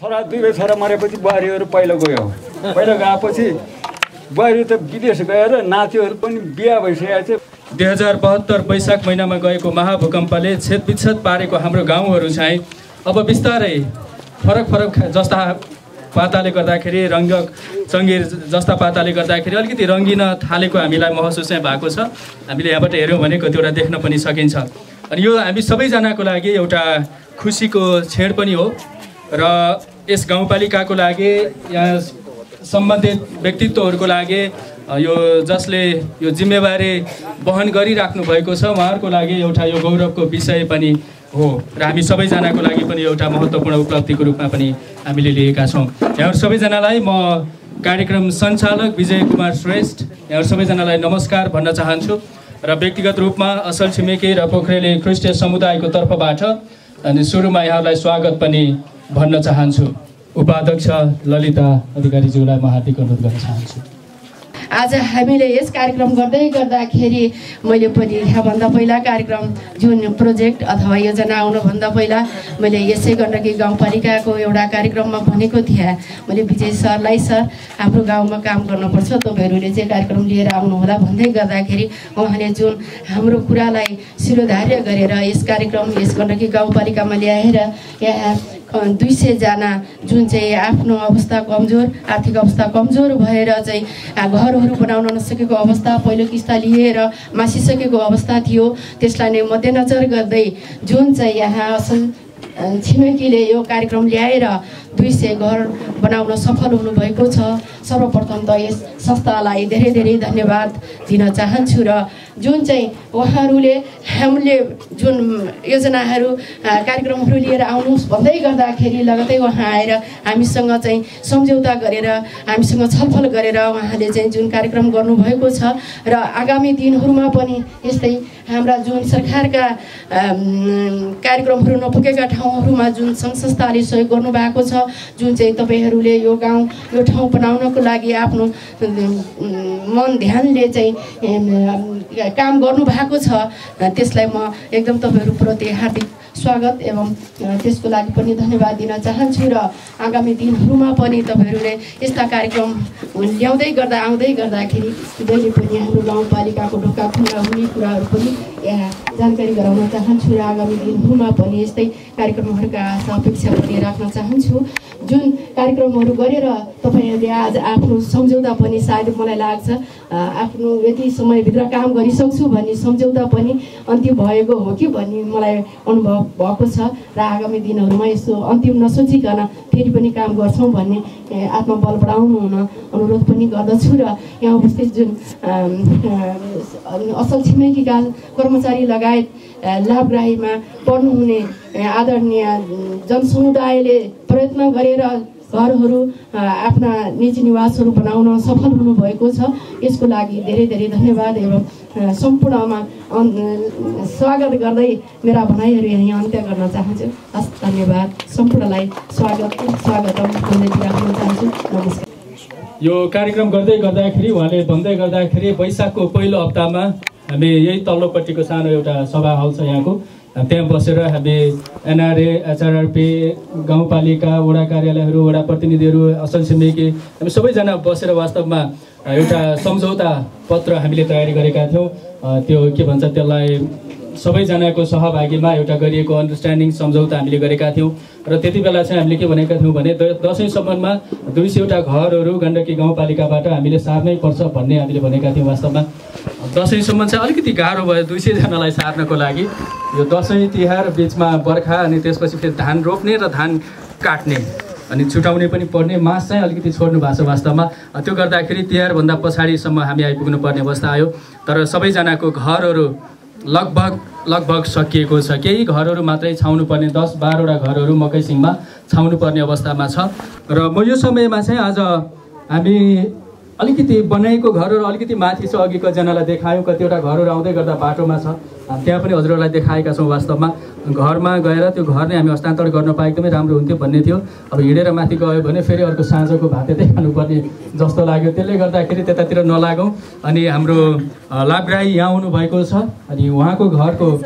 छोरा दुवै छोरा मरेपछि बुहारीहरू पहिला गयो। पहिला गएपछि बुहारी त विदेश गएर नातिहरू पनि बिहा भइसकेको छ। 2072 वैशाख महिनामा गएको महाभूकम्पले छेदविच्छेद पारेको हाम्रो गाउँहरू चाहिँ अब बिस्तारै फरक फरक जस्ता पाताले गर्दाखेरि रङ्ग चङ्गेर जस्ता पाताले गर्दाखेरि अलिकति रङ्गिन थालेको हामीलाई महसुस चाहिँ भएको छ। हामीले यहाँबाट हेऱ्यौँ भने कतिवटा देख्न पनि सकिन्छ। अनि यो हामी सबैजनाको लागि एउटा खुसीको क्षण पनि हो र यस गाउँपालिकाको लागि यहाँ सम्बन्धित व्यक्तित्वहरूको लागि यो जसले यो जिम्मेवारी वहन गरिराख्नु भएको छ उहाँहरूको लागि एउटा यो गौरवको विषय पनि हो र हामी सबैजनाको लागि पनि एउटा महत्त्वपूर्ण उपलब्धिको रूपमा पनि हामीले लिएका छौँ। यहाँहरू सबैजनालाई म कार्यक्रम सञ्चालक विजय कुमार श्रेष्ठ यहाँहरू सबैजनालाई नमस्कार भन्न चाहन्छु र व्यक्तिगत रूपमा असल छिमेकी र पोखरेली ख्रिस्टियन समुदायको तर्फबाट अनि सुरुमा यहाँहरूलाई स्वागत पनि भन्न चाहन्छु। उपाध्यक्ष ललिता अधिकारीज्यूलाई म हार्दिक अनुरोध गर्न चाहन्छु। आज हामीले यस कार्यक्रम गर्दाखेरि मैले पनि यहाँभन्दा पहिला कार्यक्रम जुन प्रोजेक्ट अथवा योजना आउनुभन्दा पहिला मैले यसै गण्डकी गाउँपालिकाको एउटा कार्यक्रममा भनेको थिएँ। मैले विजय सरलाई सर हाम्रो गाउँमा काम गर्नुपर्छ, तपाईँहरूले चाहिँ कार्यक्रम लिएर आउनुहोला भन्दै गर्दाखेरि उहाँले जुन हाम्रो कुरालाई शिरोधार्य गरेर यस कार्यक्रम यस गण्डकी गाउँपालिकामा ल्याएर यहाँ 200 जना जुन चाहिँ आफ्नो अवस्था कमजोर आर्थिक अवस्था कमजोर भएर चाहिँ घरहरू बनाउन नसकेको अवस्था पहिलो किस्ता लिएर मासिसकेको अवस्था थियो, त्यसलाई नै मध्यनजर गर्दै जुन चाहिँ यहाँ असल छिमेकीले यो कार्यक्रम ल्याएर 200 घर बनाउन सफल हुनुभएको छ। सर्वप्रथम त यस संस्थालाई धेरै धेरै धन्यवाद दिन चाहन्छु र जुन चाहिँ उहाँहरूले हामीले जुन योजनाहरू कार्यक्रमहरू लिएर आउनुहोस् भन्दै गर्दाखेरि लगतै उहाँ आएर हामीसँग चाहिँ सम्झौता गरेर हामीसँग छलफल गरेर उहाँले चाहिँ जुन कार्यक्रम गर्नुभएको छ र आगामी दिनहरूमा पनि यस्तै हाम्रा जुन सरकारका कार्यक्रमहरू नपुगेका ठाउँहरूमा जुन सङ्घ संस्थाले सहयोग गर्नुभएको छ, जुन चाहिँ तपाईँहरूले यो गाउँ यो ठाउँ बनाउनको लागि आफ्नो मन ध्यानले चाहिँ काम गर्नुभएको छ, त्यसलाई म एकदम तपाईँहरूप्रति हार्दिक स्वागत एवं त्यसको लागि पनि धन्यवाद दिन चाहन्छु र आगामी दिनहरूमा पनि तपाईँहरूले यस्ता कार्यक्रम ल्याउँदै गर्दा आउँदै गर्दाखेरि जहिले पनि हाम्रो गाउँपालिकाको ढोका खुल्ला हुने कुराहरू पनि यहाँ जानकारी गराउन चाहन्छु र आगामी दिनहरूमा पनि यस्तै कार्यक्रमहरूका आशा अपेक्षा पनि राख्न चाहन्छु। जुन कार्यक्रमहरू गरेर तपाईँहरूले आज आफ्नो सम्झौता पनि सायद मलाई लाग्छ आफ्नो यति समयभित्र काम गरिसक्छु भन्ने सम्झौता पनि अन्तिम भएको हो कि भन्ने मलाई अनुभव भएको छ र आगामी दिनहरूमा यस्तो अन्तिम नसोचिकन फेरि पनि काम गर्छौँ भन्ने आत्मबल बढाउनु हुन अनुरोध पनि गर्दछु र यहाँ उपस्थित जुन असल छिमेकीका कर्मचारी लगायत लाभग्राहीमा पर्नुहुने आदरणीय जनसमुदायले प्रयत्न गरेर घरहरू आफ्ना निजी निवासहरू बनाउन सफल हुनुभएको छ, यसको लागि धेरै धेरै धन्यवाद एवं सम्पूर्णमा स्वागत गर्दै मेरा भनाइहरू यहाँ अन्त्य गर्न चाहन्छु। हस्, धन्यवाद। सम्पूर्णलाई स्वागतम राख्न चाहन्छु। नमस्कार। यो कार्यक्रम गर्दाखेरि उहाँले भन्दै गर्दाखेरि वैशाखको पहिलो हप्तामा हामी यही तल्लोपट्टिको सानो एउटा सभा हल छ यहाँको, त्यहाँ बसेर हामी एनआरए एचआरआरपी गाउँपालिका वडा कार्यालयहरू वडा प्रतिनिधिहरू असल छिमेकी हामी सबैजना बसेर वास्तवमा एउटा सम्झौता पत्र हामीले तयारी गरेका थियौँ। त्यो के भन्छ त्यसलाई सबैजनाको सहभागीमा एउटा गरिएको अन्डरस्ट्यान्डिङ सम्झौता हामीले गरेका थियौँ र त्यति बेला चाहिँ हामीले के भनेका थियौँ भने दसैँसम्ममा 200 घरहरू गण्डकी गाउँपालिकाबाट हामीले सार्नै पर्छ भन्ने हामीले भनेका थियौँ। वास्तवमा दसैँसम्म चाहिँ अलिकति गाह्रो भयो 200 जनालाई सार्नको लागि। यो दसैँ तिहार बिचमा बर्खा अनि त्यसपछि फेरि धान रोप्ने र धान काट्ने अनि छुटाउने पनि पर्ने मास चाहिँ अलिकति छोड्नु भएको छ वास्तवमा। त्यो गर्दाखेरि तिहारभन्दा पछाडिसम्म हामी आइपुग्नु पर्ने अवस्था आयो, तर सबैजनाको घरहरू लगभग सकिएको छ। केही घरहरू मात्रै छाउनु पर्ने 10-12वटा घरहरू मकैसिङमा छाउनु पर्ने अवस्थामा छ र म यो समयमा चाहिँ आज हामी अलिकति बनाएको घरहरू अलिकति माथि छ, अघिको जनालाई देखायौँ कतिवटा घरहरू आउँदै गर्दा बाटोमा छ, त्यहाँ पनि हजुरहरूलाई देखाएका छौँ। वास्तवमा घरमा गएर त्यो घर नै हामी हस्तान्तरण गर्न पाए एकदमै राम्रो हुन्थ्यो भन्ने थियो। अब हिँडेर माथि गयो भने फेरि अर्को साँझको भात त्यतै खानुपर्ने जस्तो लाग्यो, त्यसले गर्दाखेरि त्यतातिर नलागौँ। अनि हाम्रो लाभग्राही यहाँ आउनुभएको छ अनि उहाँको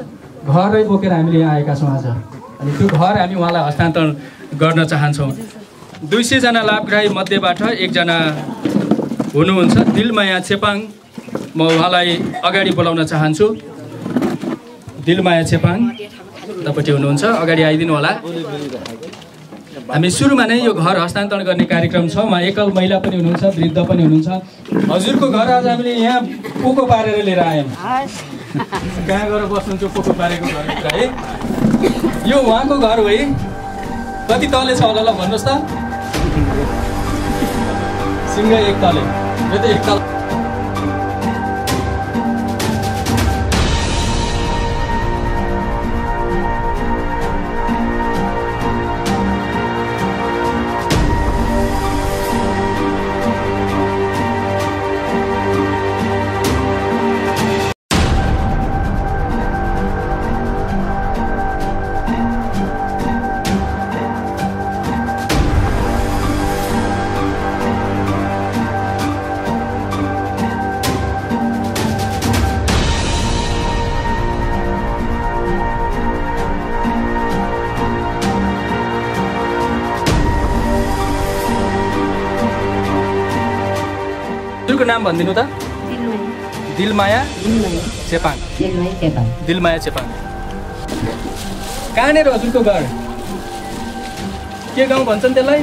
घरै बोकेर हामीले यहाँ आएका छौँ आज, अनि त्यो घर हामी उहाँलाई हस्तान्तरण गर्न चाहन्छौँ। 200 जना लाभग्राही मध्येबाट एकजना हुनुहुन्छ दिलमाया चेपाङ। म उहाँलाई अगाडि बोलाउन चाहन्छु। दिलमाया चेपाङ तपाईँ हुनुहुन्छ, अगाडि आइदिनु होला। हामी सुरुमा नै यो घर हस्तान्तरण गर्ने कार्यक्रम छ। उहाँ एकल महिला पनि हुनुहुन्छ, वृद्ध पनि हुनुहुन्छ। हजुरको घर आज हामीले यहाँ पोको पारेर लिएर आयौँ। कहाँ गएर बस्नुहुन्छ पोको पारेको घरभित्र है? यो उहाँको घर हो है? कति तले छ होला ल भन्नुहोस् त? सिंह 1 तले, यो त 1 तले। नाम भनिदिनु त? दिलमाया चेपाङ। दिलमाया चेपाङ। कहाँनिर हजुरको घर? के गाउँ भन्छन् त्यसलाई?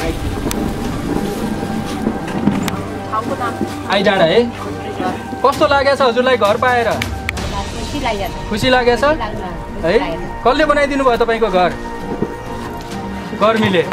आइडाँडा है? कस्तो लागेछ हजुरलाई घर पाएर? खुसी लागेछ है? कसले बनाइदिनु भयो तपाईँको घर? गर्मीले।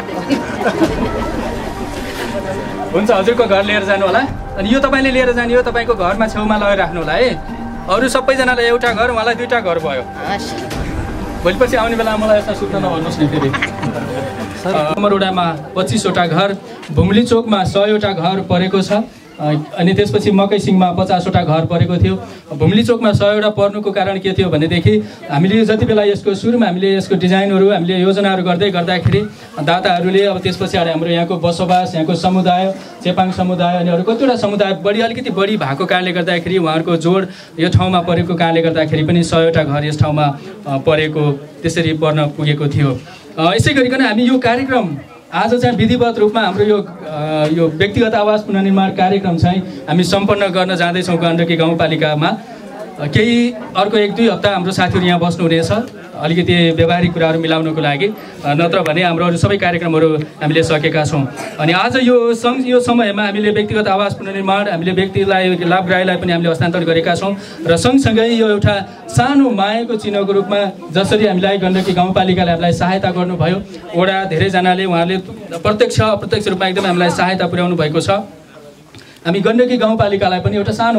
हुन्छ, हजुरको घर लिएर जानु होला। अनि यो तपाईँले लिएर जाने हो, तपाईँको घरमा छेउमा लगेर राख्नु होला है। अरू सबैजनालाई एउटा घर, उहाँलाई 2टा घर भयो। भोलिपछि आउने बेला मलाई यस्तो सुत्न नभन्नुहोस् न फेरि। अमरौडामा 25 वटा घर, भुम्ली चोकमा 100 वटा घर परेको छ। अनि त्यसपछि मकैसिङमा 50 वटा घर परेको थियो। भुम्ली चोकमा 100 वटा पर्नुको कारण के थियो भनेदेखि हामीले जति बेला यसको सुरुमा हामीले यसको डिजाइनहरू हामीले योजनाहरू गर्दाखेरि दाताहरूले अब त्यस पछाडि हाम्रो यहाँको बसोबास, यहाँको समुदाय, चेपाङ समुदाय अनि अरू कतिवटा समुदाय अलिकति बढी भएको कारणले गर्दाखेरि उहाँहरूको जोड यो ठाउँमा परेको कारणले गर्दाखेरि पनि 100 वटा घर यस ठाउँमा परेको त्यसरी पर्न पुगेको थियो। यसै गरिकन हामी यो कार्यक्रम आज चाहिँ विधिवत रूपमा हाम्रो यो व्यक्तिगत आवास पुनर्निर्माण कार्यक्रम चाहिँ हामी सम्पन्न गर्न जाँदैछौँ गण्डकी गाउँपालिकामा। केही अर्को 1-2 हप्ता हाम्रो साथीहरू यहाँ बस्नुहुनेछ अलिकति व्यवहारिक कुराहरू मिलाउनको लागि, नत्र भने हाम्रो अरू सबै कार्यक्रमहरू हामीले सकेका छौँ। अनि आज यो समयमा हामीले व्यक्तिगत आवास पुनर्निर्माण हामीले व्यक्तिलाई लाभग्राहीलाई पनि हामीले हस्तान्तरण गरेका छौँ र सँगसँगै यो एउटा सानो मायाको चिन्हको रूपमा जसरी हामीलाई गण्डकी गाउँपालिकाले हामीलाई सहायता गर्नुभयो, वडा धेरैजनाले उहाँले प्रत्यक्ष अप्रत्यक्ष रूपमा एकदमै हामीलाई सहायता पुर्याउनु भएको छ। हामी गण्डकी गाउँपालिकालाई पनि एउटा सानो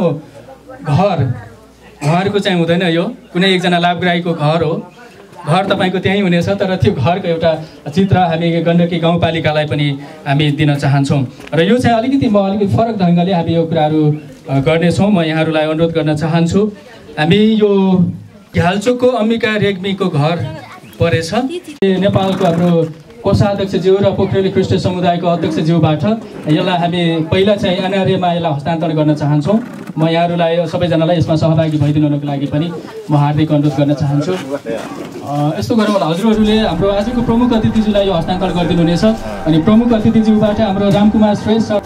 घरको चाहिँ हुँदैन, यो कुनै एकजना लाभग्राहीको घर हो। घर तपाईँको त्यहीँ हुनेछ, तर त्यो घरको एउटा चित्र हामी गण्डकी गाउँपालिकालाई पनि हामी दिन चाहन्छौँ। र यो चाहिँ अलिकति फरक ढङ्गले हामी यो कुराहरू गर्नेछौँ। म यहाँहरूलाई अनुरोध गर्न चाहन्छु। हामी यो घ्याल्चोकको अम्बिका रेग्मीको घर परेछ। नेपालको हाम्रो कोषाध्यक्षज्यू र पोखरेली ख्रिस्ट समुदायको अध्यक्षज्यूबाट यसलाई हामी पहिला चाहिँ एनआरएमा यसलाई हस्तान्तरण गर्न चाहन्छौँ। म यहाँहरूलाई सबैजनालाई यसमा सहभागी भइदिनुको लागि पनि म हार्दिक अनुरोध गर्न चाहन्छु। यस्तो गरौँ होला, हजुरहरूले हाम्रो आजको प्रमुख अतिथिज्यूलाई यो हस्तान्तरण गरिदिनुहुनेछ। अनि प्रमुख अतिथिज्यूबाट हाम्रो रामकुमार श्रेष्ठ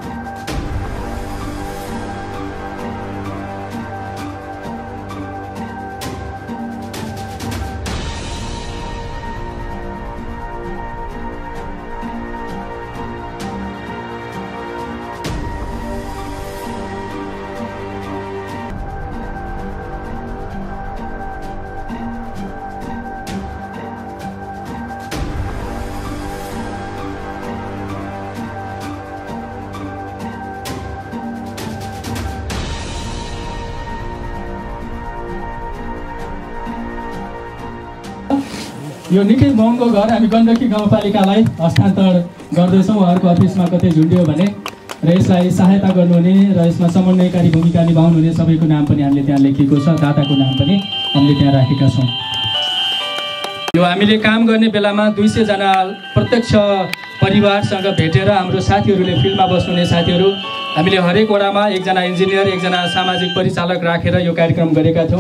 यो निकै महँगो घर हामी गण्डकी गाउँपालिकालाई हस्तान्तरण गर्दैछौँ। उहाँहरूको अफिसमा कतै झुन्डियो भने र यसलाई सहायता गर्नुहुने र यसमा समन्वयकारी भूमिका निभाउनुहुने सबैको नाम पनि हामीले त्यहाँ लेखिएको छ, दाताको नाम पनि हामीले त्यहाँ राखेका छौँ। यो हामीले काम गर्ने बेलामा 200 जना प्रत्यक्ष परिवारसँग भेटेर हाम्रो साथीहरूले फिल्डमा बस्नुहुने साथीहरू हामीले हरेक वडामा एकजना इन्जिनियर, एकजना सामाजिक परिचालक राखेर यो कार्यक्रम गरेका थियौँ।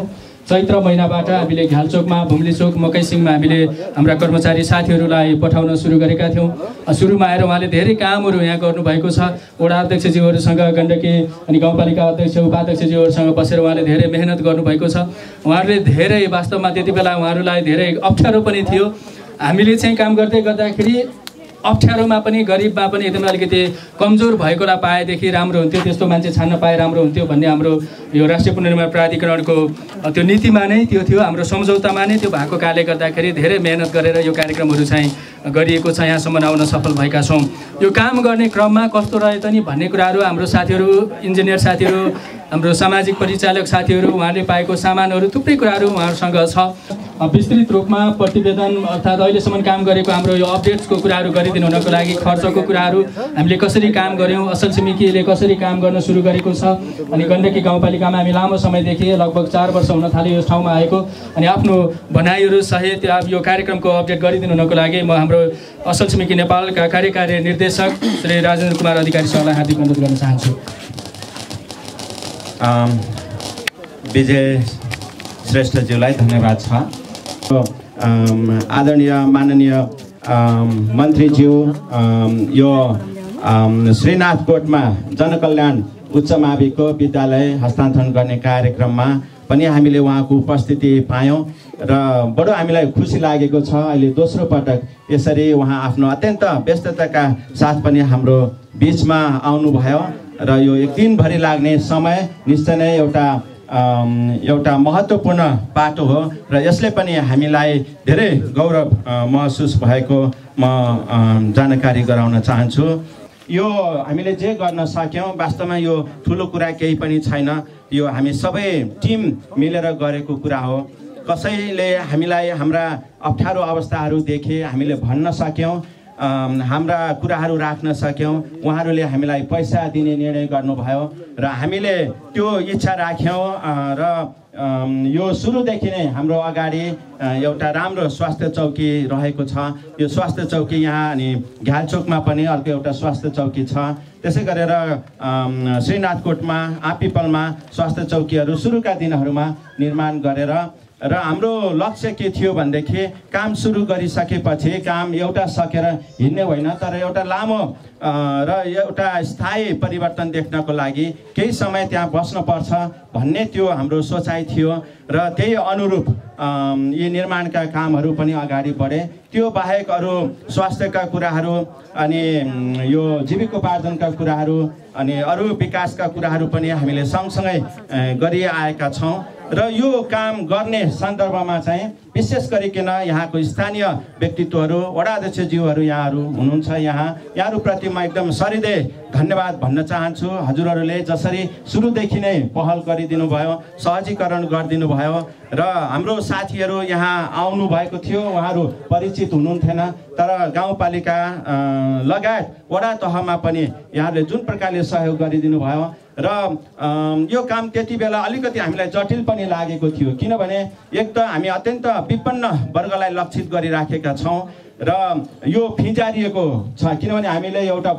चैत्र महिनाबाट हामीले घ्यालचोकमा भुम्लीचोक मकैसिङमा हामीले हाम्रा कर्मचारी साथीहरूलाई पठाउन सुरु गरेका थियौँ। सुरुमा आएर उहाँले धेरै कामहरू यहाँ गर्नुभएको छ। वडा अध्यक्षज्यूहरूसँग गण्डकी अनि गाउँपालिका अध्यक्ष उपाध्यक्षज्यूहरूसँग बसेर उहाँले धेरै मेहनत गर्नुभएको छ। उहाँहरूले धेरै वास्तवमा त्यति बेला उहाँहरूलाई धेरै अप्ठ्यारो पनि थियो। हामीले चाहिँ काम गर्दै गर्दाखेरि अप्ठ्यारोमा पनि गरिबमा पनि एकदमै अलिकति कमजोर भएकोलाई पाएदेखि राम्रो हुन्थ्यो, त्यस्तो मान्छे छान्न पाए राम्रो हुन्थ्यो भन्ने हाम्रो यो राष्ट्रिय पुनर्निर्माण प्राधिकरणको त्यो नीतिमा नै त्यो थियो, हाम्रो सम्झौतामा नै त्यो भएको कारणले गर्दाखेरि धेरै मेहनत गरेर यो कार्यक्रमहरू चाहिँ गरिएको छ। यहाँसम्म आउन सफल भएका छौँ। यो काम गर्ने क्रममा कस्तो रह्यो त नि भन्ने कुराहरू हाम्रो साथीहरू, इन्जिनियर साथीहरू, हाम्रो सामाजिक परिचालक साथीहरू, उहाँले पाएको सामानहरू थुप्रै कुराहरू उहाँहरूसँग छ। विस्तृत रूपमा प्रतिवेदन अर्थात् अहिलेसम्म काम गरेको हाम्रो यो अपडेट्सको कुराहरू गरिदिनु हुनको लागि खर्चको कुराहरू, हामीले कसरी काम गऱ्यौँ, असल छिमेकीले कसरी काम गर्न सुरु गरेको छ, अनि गण्डकी गाउँपालिकामा हामी लामो समयदेखि लगभग 4 वर्ष हुन थाल्यो यो ठाउँमा आएको, अनि आफ्नो भनाइहरू सहित यो कार्यक्रमको अपडेट गरिदिनु हुनको लागि म हाम्रो असल छिमेकी नेपालका कार्यकारी निर्देशक श्री राजेन्द्र कुमार अधिकारी सरलाई हार्दिक अनुरोध गर्न चाहन्छु। विजय श्रेष्ठज्यूलाई धन्यवाद छ। आदरणीय माननीय मन्त्रीज्यू, यो श्रीनाथकोटमा जनकल्याण उच्च माविको विद्यालय हस्तान्तरण गर्ने कार्यक्रममा पनि हामीले उहाँको उपस्थिति पायौँ र बडो हामीलाई खुसी लागेको छ। अहिले दोस्रो पटक यसरी उहाँ आफ्नो अत्यन्त व्यस्तताका साथ पनि हाम्रो बिचमा आउनुभयो र यो एक दिनभरि लाग्ने समय निश्चय नै एउटा महत्त्वपूर्ण पाटो हो र यसले पनि हामीलाई धेरै गौरव महसुस भएको म जानकारी गराउन चाहन्छु। यो हामीले जे गर्न सक्यौँ वास्तवमा यो ठुलो कुरा केही पनि छैन, यो हामी सबै टिम मिलेर गरेको कुरा हो। कसैले हामीलाई हाम्रा अप्ठ्यारो अवस्थाहरू देखे हामीले भन्न सक्यौँ, हाम्रा कुराहरू राख्न सक्यौँ, उहाँहरूले हामीलाई पैसा दिने निर्णय गर्नुभयो र हामीले त्यो इच्छा राख्यौँ र यो सुरुदेखि नै हाम्रो अगाडि एउटा राम्रो स्वास्थ्य चौकी रहेको छ। यो स्वास्थ्य चौकी यहाँ अनि घ्यालचोकमा पनि अर्को एउटा स्वास्थ्य चौकी छ। त्यसै गरेर श्रीनाथकोटमा, आँपिपलमा स्वास्थ्य चौकीहरू सुरुका दिनहरूमा निर्माण गरेर र हाम्रो लक्ष्य के थियो भनेदेखि काम सुरु गरिसकेपछि काम एउटा सकेर हिँड्ने होइन, तर एउटा लामो र एउटा स्थायी परिवर्तन देख्नको लागि केही समय त्यहाँ बस्नुपर्छ भन्ने त्यो हाम्रो सोचाइ थियो र त्यही अनुरूप यी निर्माणका कामहरू पनि अगाडि बढे। त्यो बाहेक अरू स्वास्थ्यका कुराहरू अनि यो जीविकोपार्जनका कुराहरू अनि अरू विकासका कुराहरू पनि हामीले सँगसँगै गरिआएका छौँ र यो काम गर्ने सन्दर्भमा चाहिँ विशेष गरिकन यहाँको स्थानीय व्यक्तित्वहरू, वडा अध्यक्षज्यूहरू यहाँहरू हुनुहुन्छ, यहाँहरूप्रति म एकदम सरिदय धन्यवाद भन्न चाहन्छु। हजुरहरूले जसरी सुरुदेखि नै पहल गरिदिनु भयो, सहजीकरण गरिदिनु भयो र हाम्रो साथीहरू यहाँ आउनु भएको थियो, उहाँहरू परिचित हुनुहुन्थेन, तर गाउँपालिका लगायत वडा तहमा पनि यहाँहरूले जुन प्रकारले सहयोग गरिदिनु भयो र यो काम त्यति बेला अलिकति हामीलाई जटिल पनि लागेको थियो, किनभने एक त हामी अत्यन्त विपन्न वर्गलाई लक्षित गरिराखेका छौँ र यो फिँजारिएको छ, किनभने हामीले एउटा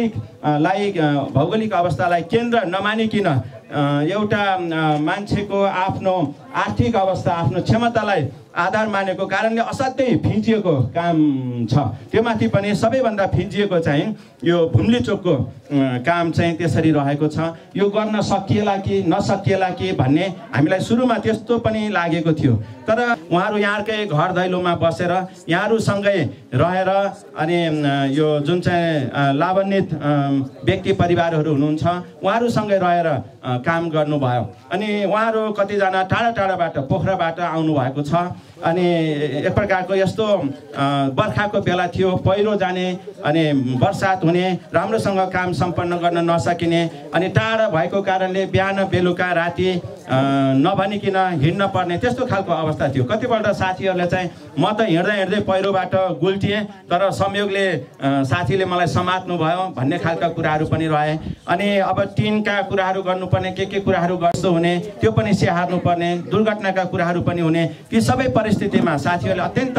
भौगोलिक अवस्थालाई केन्द्र नमानिकन एउटा मान्छेको आफ्नो आर्थिक अवस्था, आफ्नो क्षमतालाई आधार मानेको कारणले असाध्यै फिँजिएको काम छ। त्योमाथि पनि सबैभन्दा फिँजिएको चाहिँ यो भुम्लीचोकको काम चाहिँ त्यसरी रहेको छ। यो गर्न सकिएला कि नसकिएला कि भन्ने हामीलाई सुरुमा त्यस्तो पनि लागेको थियो, तर उहाँहरू यहाँकै घर दैलोमा बसेर यहाँहरूसँगै रहेर अनि यो जुन चाहिँ लाभान्वित व्यक्ति परिवारहरू हुनुहुन्छ उहाँहरूसँगै रहेर काम गर्नुभयो। अनि उहाँहरू कतिजना टाढा टाढाबाट पोखराबाट आउनुभएको छ। अनि एक प्रकारको यस्तो बर्खाको बेला थियो, पहिरो जाने अनि बर्सात हुने, राम्रोसँग काम सम्पन्न गर्न नसकिने, अनि टाढा भएको कारणले बिहान बेलुका राति नभनिकन हिँड्न पर्ने त्यस्तो खालको अवस्था थियो। कतिपल्ट साथीहरूले चाहिँ म त हिँड्दै पहिरोबाट गुल्टिएँ, तर संयोगले साथीले मलाई समात्नु भयो भन्ने खालका कुराहरू पनि रहे। अनि अब टिनका कुराहरू गर्नुपर्ने, के कुराहरू गर्छो हुने, त्यो पनि स्याहार्नु पर्ने, दुर्घटनाका कुराहरू पनि हुने, ती सबै परिस्थितिमा साथीहरूले अत्यन्त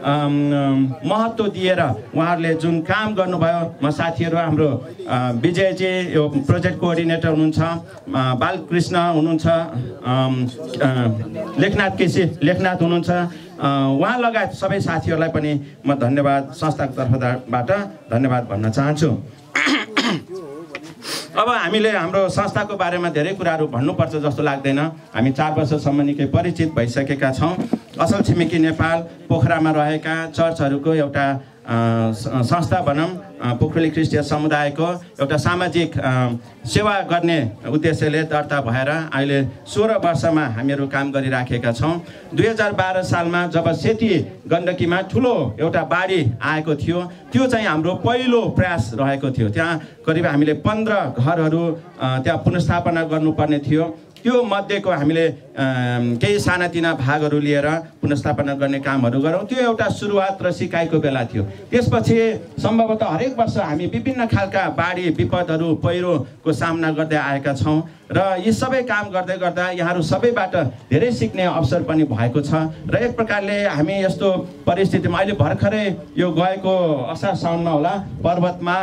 महत्त्व दिएर उहाँहरूले जुन काम गर्नुभयो। म साथीहरू हाम्रो विजयजी यो प्रोजेक्ट कोअर्डिनेटर हुनुहुन्छ, बालकृष्ण हुनुहुन्छ, लेखनाथ केसी लेखनाथ हुनुहुन्छ, उहाँ लगायत सबै साथीहरूलाई पनि म धन्यवाद संस्थाको तर्फबाट धन्यवाद भन्न चाहन्छु। अब हामीले हाम्रो संस्थाको बारेमा धेरै कुराहरू भन्नुपर्छ जस्तो लाग्दैन। हामी 4 वर्षसम्म निकै परिचित भइसकेका छौँ। असल छिमेकी नेपाल पोखरामा रहेका चर्चहरूको एउटा संस्था भनौँ, पोखरेली ख्रिस्टियन समुदायको एउटा सामाजिक सेवा गर्ने उद्देश्यले दर्ता भएर अहिले 16 वर्षमा हामीहरू काम गरिराखेका छौँ। 2012 सालमा जब सेती गण्डकीमा ठुलो एउटा बाढी आएको थियो, त्यो चाहिँ हाम्रो पहिलो प्रयास रहेको थियो। त्यहाँ करिब हामीले 15 घरहरू त्यहाँ पुनर्स्थापना गर्नुपर्ने थियो। त्यो मध्येको हामीले केही सानातिना भागहरू लिएर पुनर्स्थापना गर्ने कामहरू गरौँ। त्यो एउटा सुरुवात र सिकाइको बेला थियो। त्यसपछि सम्भवतः हरेक वर्ष हामी विभिन्न खालका बाढी विपदहरू पहिरोको सामना गर्दै आएका छौँ र यी सबै काम गर्दै गर्दा यहाँहरू सबैबाट धेरै सिक्ने अवसर पनि भएको छ। र एक प्रकारले हामी यस्तो परिस्थितिमा अहिले भर्खरै यो गएको असार साउनमा होला पर्वतमा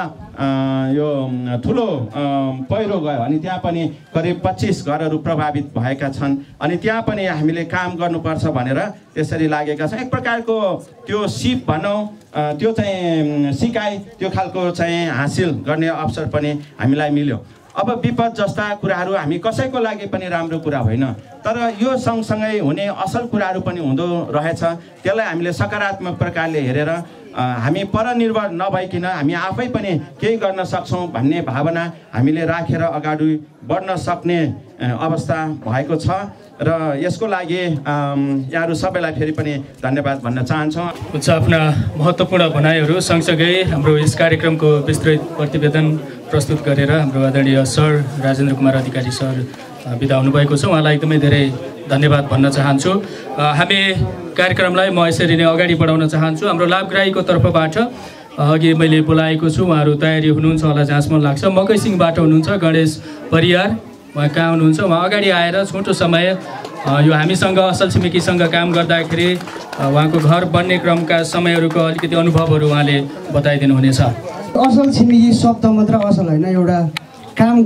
यो ठुलो पहिरो गयो अनि त्यहाँ पनि करिब 25 घरहरू प्रभावित भएका छन्। अनि त्यहाँ पनि हामीले काम गर्नुपर्छ भनेर त्यसरी लागेका छौँ। एक प्रकारको त्यो सिप भनौँ, त्यो चाहिँ सिकाइ, त्यो खालको चाहिँ हासिल गर्ने अवसर पनि हामीलाई मिल्यो। अब विपद जस्ता कुराहरू हामी कसैको लागि पनि राम्रो कुरा होइन, तर यो सँगसँगै हुने असल कुराहरू पनि हुँदो रहेछ। त्यसलाई हामीले सकारात्मक प्रकारले हेरेर हामी परनिर्भर नभइकन हामी आफै पनि केही गर्न सक्छौँ भन्ने भावना हामीले राखेर अगाडि बढ्न सक्ने अवस्था भएको छ। र यसको लागि यहाँहरू सबैलाई फेरि पनि धन्यवाद भन्न चाहन्छौँ। हुन्छ, आफ्ना महत्त्वपूर्ण भनाइहरू सँगसँगै हाम्रो यस कार्यक्रमको विस्तृत प्रतिवेदन प्रस्तुत गरेर हाम्रो आदरणीय सर राजेन्द्र कुमार अधिकारी सर बिदा हुनुभएको छ। उहाँलाई एकदमै धेरै धन्यवाद भन्न चाहन्छु। हामी कार्यक्रमलाई म यसरी नै अगाडि बढाउन चाहन्छु। हाम्रो लाभग्राहीको तर्फबाट अघि मैले बोलाएको छु, उहाँहरू तयारी हुनुहुन्छ होला जहाँसम्म लाग्छ। मकैसिङबाट हुनुहुन्छ गणेश परियार, उहाँ कहाँ हुनुहुन्छ? उहाँ अगाडि आएर छोटो समय यो हामीसँग असल छिमेकीसँग काम गर्दाखेरि उहाँको घर बन्ने क्रमका समयहरूको अलिकति अनुभवहरू उहाँले बताइदिनुहुनेछ। असल छिमेकी शब्द मात्र असल होइन, एउटा काम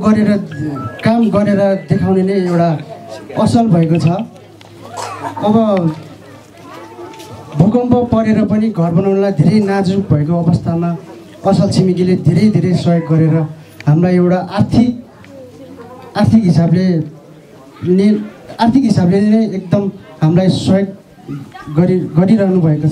गरेर देखाउने नै एउटा असल भएको छ। अब भूकम्प परेर पनि घर बनाउनलाई धेरै नाजुक भएको अवस्थामा असल छिमेकीले धेरै सहयोग गरेर हामीलाई एउटा आर्थिक हिसाबले नै एकदम हामीलाई सहयोग गरिरहनु भएको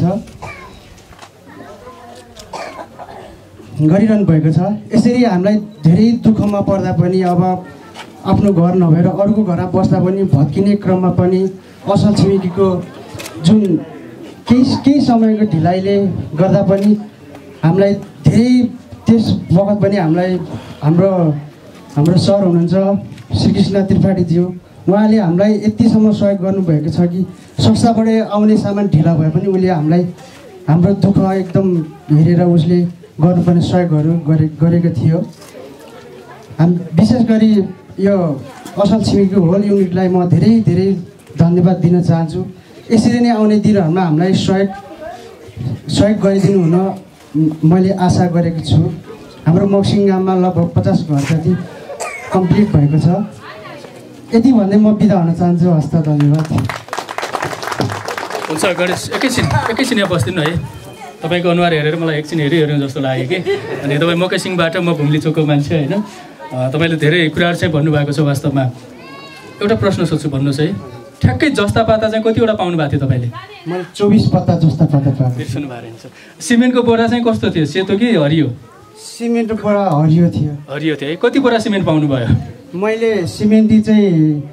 छ। यसरी हामीलाई धेरै दुःखमा पर्दा पनि अब आफ्नो घर नभएर अरूको घरमा बस्दा पनि भत्किने क्रममा पनि असल छिमेकीको जुन केही समयको ढिलाइले गर्दा पनि हामीलाई धेरै त्यस वखत पनि हामीलाई हाम्रो सर हुनुहुन्छ श्रीकृष्ण त्रिपाठीज्यू, उहाँले हामीलाई यतिसम्म सहयोग गर्नुभएको छ कि संस्थाबाट आउने सामान ढिला भए पनि उसले हामीलाई हाम्रो दुःख एकदम हेरेर उसले गर्नुपर्ने सहयोगहरू गरेको थियो। विशेष गरी यो असल छिमेकीको होल युनिटलाई म धेरै धन्यवाद दिन चाहन्छु। यसरी नै आउने दिनहरूमा हामीलाई सहयोग गरिदिनु हुन मैले आशा गरेको छु। हाम्रो मक्सिङ गाममा लगभग 50 घर जति कम्प्लिट भएको छ। यति भन्दै म बिदा हुन चाहन्छु। हस्त, धन्यवाद। हुन्छ गणेश, एकैछिन यहाँ बस्दिनु है। तपाईँको अनुहार हेरेर मलाई एकछिन हेऱ्यो जस्तो लाग्यो कि। अनि तपाईँ मकैसिङबाट, म भुम्ली चोकको मान्छे होइन। तपाईँले धेरै कुराहरू चाहिँ भन्नुभएको छ। वास्तवमा एउटा प्रश्न सोध्छु, भन्नुहोस् है, ठ्याक्कै जस्ता पाता चाहिँ कतिवटा पाउनु भएको थियो तपाईँले? मैले 24 पत्ता जस्ता पाता पाएँ। बिर्सनु भएको रहेछ। सिमेन्टको बोरा चाहिँ कस्तो थियो, सेतो कि हरियो? सिमेन्टको बोरा हरियो थियो। हरियो थियो है। कति बोरा सिमेन्ट पाउनुभयो? मैले सिमेन्टी चाहिँ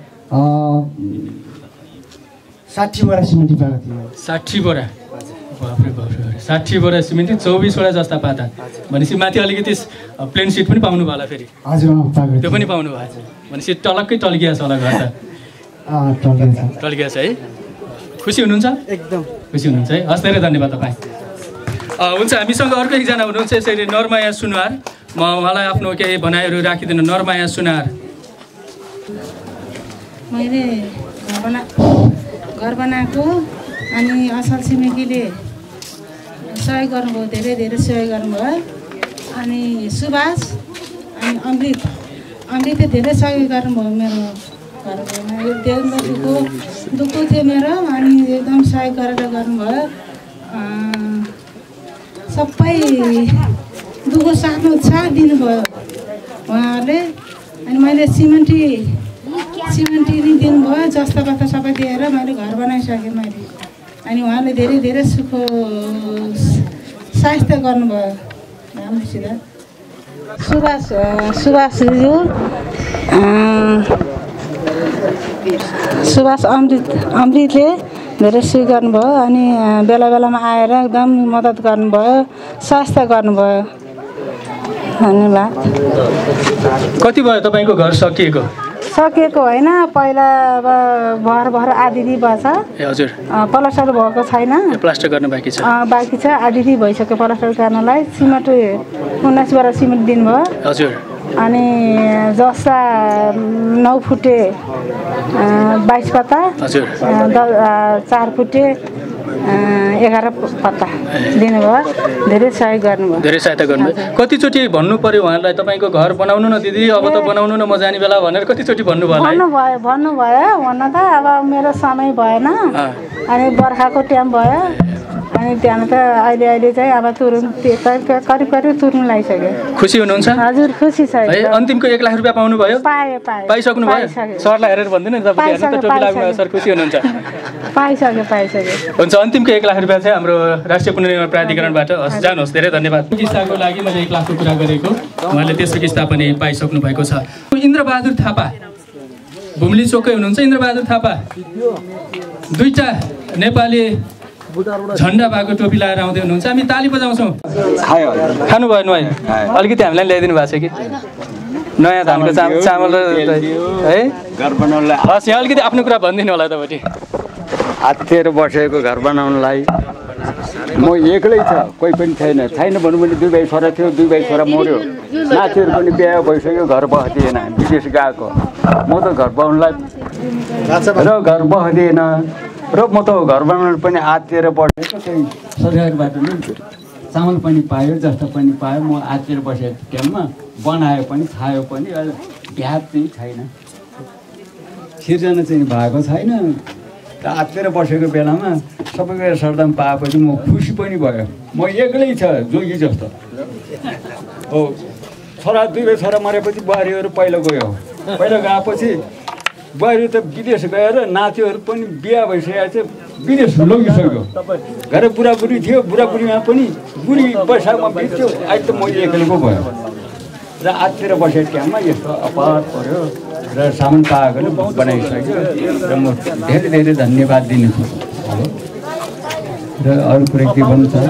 60 बोरा सिमेन्टी पाएको थिएँ। 60 बोरा? बाफ्रे 60 बोरा सिमेन्टी, 24 वटा जस्ता पाता। भनेपछि माथि अलिकति प्लेन सिट पनि पाउनु भयो होला फेरि? हजुर, पाएको। त्यो पनि पाउनु भएको छ भनेपछि टलक्कै टल्किया छ होला घर त? टल्किया छ है। खुसी हुनुहुन्छ? एकदम खुसी हुनुहुन्छ है। हस्, धेरै धन्यवाद तपाईँ। हुन्छ, हामीसँग अर्को एकजना हुनुहुन्छ यसरी नरमाया सुनार। म उहाँलाई आफ्नो केही भनाइहरू राखिदिनु। नरमाया सुनार, मैले घर बनाएको अनि असल छिमेकीले सहयोग गर्नुभयो, धेरै सहयोग गर्नुभयो। अनि सुभाष अनि अमृतले धेरै सहयोग गर्नुभयो मेरो घर भएन। यो देवदासीको दुःख थियो मेरो, अनि एकदम सहयोग गरेर गर्नुभयो। सबै दुःख साथ दिनुभयो उहाँहरूले। अनि मैले सिमेन्टी नि दिनुभयो, जस्ता बस्ता सबै दिएर मैले घर बनाइसकेँ मैले। अनि उहाँले धेरै धेरै सुख स्वास्थ्य गर्नुभयो राम्रोसित। सुभाष अमृतले धेरै सुख गर्नुभयो। अनि बेला बेलामा आएर एकदम मद्दत गर्नुभयो, स्वास्थ्य गर्नुभयो। धन्यवाद। कति भयो तपाईँको घर सकिएको? सकिएको होइन, पहिला अब भर आधी भएछ। ए हजुर। प्लास्टर भएको छैन, प्लास्टर गर्न बाँकी छ। बाँकी छ, आधी भइसक्यो प्लास्टर गर्नलाई। सिमेन्ट 19 बार सिमेन्ट दिनुभयो। हजुर। अनि जस्ता 9 फुटे 22 पत्ता, हजुर। 4 फुटे 11 पत्ता दिनुभयो। धेरै सहयोग गर्नुभयो। धेरै सहायता गर्नुभयो। कतिचोटि भन्नु पर्यो उहाँलाई तपाईँको घर बनाउनु न दिदी, अब त बनाउनु न म जाने बेला भनेर कतिचोटि भन्नुभयो? भन्नुभयो हुन त अब मेरो समय भएन। अनि बर्खाको टाइम भयो। अनि त्यहाँ त अहिले चाहिँ अब तुरुन्त करिब तुरुन्त लगाइसक्यो। खुसी हुनुहुन्छ? हजुर खुसी छ। अन्तिमको 1 लाख रुपियाँ पाउनु भयो? पाइसक्नु भयो? सरलाई हेरेर भन्दिनु नि तपाईँ, हेर्नु त टोपी लाग्नु सर, खुसी हुनुहुन्छ? पाइसक्यो। हुन्छ, अन्तिमको 1 लाख रुपियाँ चाहिँ हाम्रो राष्ट्रिय पुनर्निर्माण प्राधिकरणबाट जानुहोस्। धेरै धन्यवाद। किस्ताको लागि मैले 1 लाखको कुरा गरेको, उहाँले तेस्रो किस्ता पनि पाइसक्नु भएको छ। इन्द्रबहादुर थापा भुम्ली चोकै हुनुहुन्छ। इन्द्रबहादुर थापा दुईटा नेपाली झन्डा भएको टोपी लगाएर आउँदै हुनुहुन्छ। हामी ताली बजाउँछौँ। खानुभयो नुहाई? अलिकति हामीलाई ल्याइदिनु भएको छ कि नयाँ धानको चामल है? हस्, यहाँ अलिकति आफ्नो कुरा भनिदिनु होला तपाईँले। हातेर बसेको घर बनाउनलाई म एक्लै छ, कोही पनि छैन भनौँ भने 2 भाइ छोरा थियो, 2 भाइ छोरा मऱ्यो। नातिहरू पनि बिहा भइसक्यो, घर बस्दिएन, विदेश गएको। म त घर बनाउनलाई र घर बस्दिएन र म त घर बनाउनु पनि आत्तिएर बसेको। चाहिँ सरकारबाट नि चामल पनि पायो, जस्तो पनि पायो। म आत्तिएर बसेको टाइममा बनायो पनि, खायो पनि, बिहा चाहिँ छैन, सिर्जना चाहिँ भएको छैन। आत्तिएर बसेको बेलामा सबैको सरदाम पाएपछि म खुसी पनि भयो। म एक्लै छ जोगी जस्तो हो। छोरा 2 भाइ छोरा मरेपछि बुहारीहरू पहिला गयो। पहिला गएपछि बुहारी त विदेश गएर नातिहरू पनि बिहा भइसकेको चाहिँ विदेश लगिसक्यो। घर बुढाबुढी थियो, बुढाबुढीमा पनि बुढी पैसामा बित्यो। अहिले त म एक्लैको भयो र आत्तिएर बसेको टाइममा यस्तो अपार पर्यो र सामान पाएकोले बनाइसक्यो। र म धेरै धेरै धन्यवाद दिन्छु। र अरू कुरा के भन्नु छ?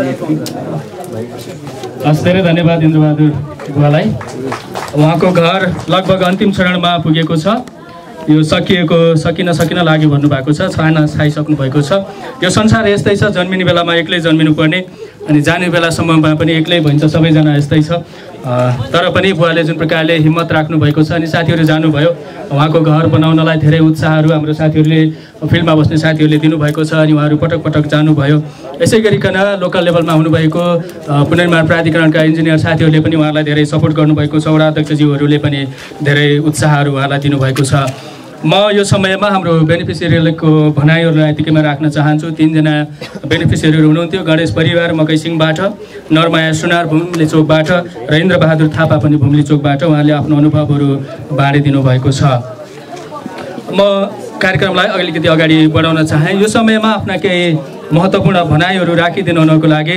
हस्, धेरै धन्यवाद इन्द्रबहादुर बुवालाई। उहाँको घर लगभग अन्तिम चरणमा पुगेको छ। यो सकिन लाग्यो भन्नुभएको छ। खाना खाइसक्नु भएको छ। यो संसार यस्तै छ, जन्मिने बेलामा एक्लै जन्मिनु पर्ने, अनि जाने बेलासम्ममा पनि एक्लै भइन्छ। सबैजना यस्तै छ। तर पनि बुवाले जुन प्रकारले हिम्मत राख्नु भएको छ, अनि साथीहरू जानुभयो उहाँको घर बनाउनलाई धेरै उत्साहहरू हाम्रो साथीहरूले, फिल्डमा बस्ने साथीहरूले दिनुभएको छ। अनि उहाँहरू पटक पटक जानुभयो। यसै गरिकन लोकल लेभलमा हुनुभएको पुनर्निर्माण प्राधिकरणका इन्जिनियर साथीहरूले पनि उहाँलाई धेरै सपोर्ट गर्नुभएको छ। वडा अध्यक्षज्यूहरूले पनि धेरै उत्साहहरू उहाँलाई दिनुभएको छ। म यो समयमा हाम्रो बेनिफिसियरीको भनाइहरूलाई यतिकैमा राख्न चाहन्छु। 3 जना बेनिफिसियरीहरू हुनुहुन्थ्यो। गणेश परिवार मकैसिङबाट, नरमाया सुनार भुम्ली चोकबाट र इन्द्रबहादुर थापा पनि भुम्ली चोकबाट। उहाँले आफ्नो अनुभवहरू बाँडिदिनु भएको छ। म कार्यक्रमलाई अलिकति अगाडि बढाउन चाहे। यो समयमा आफ्ना केही महत्त्वपूर्ण भनाइहरू राखिदिनु हुनको लागि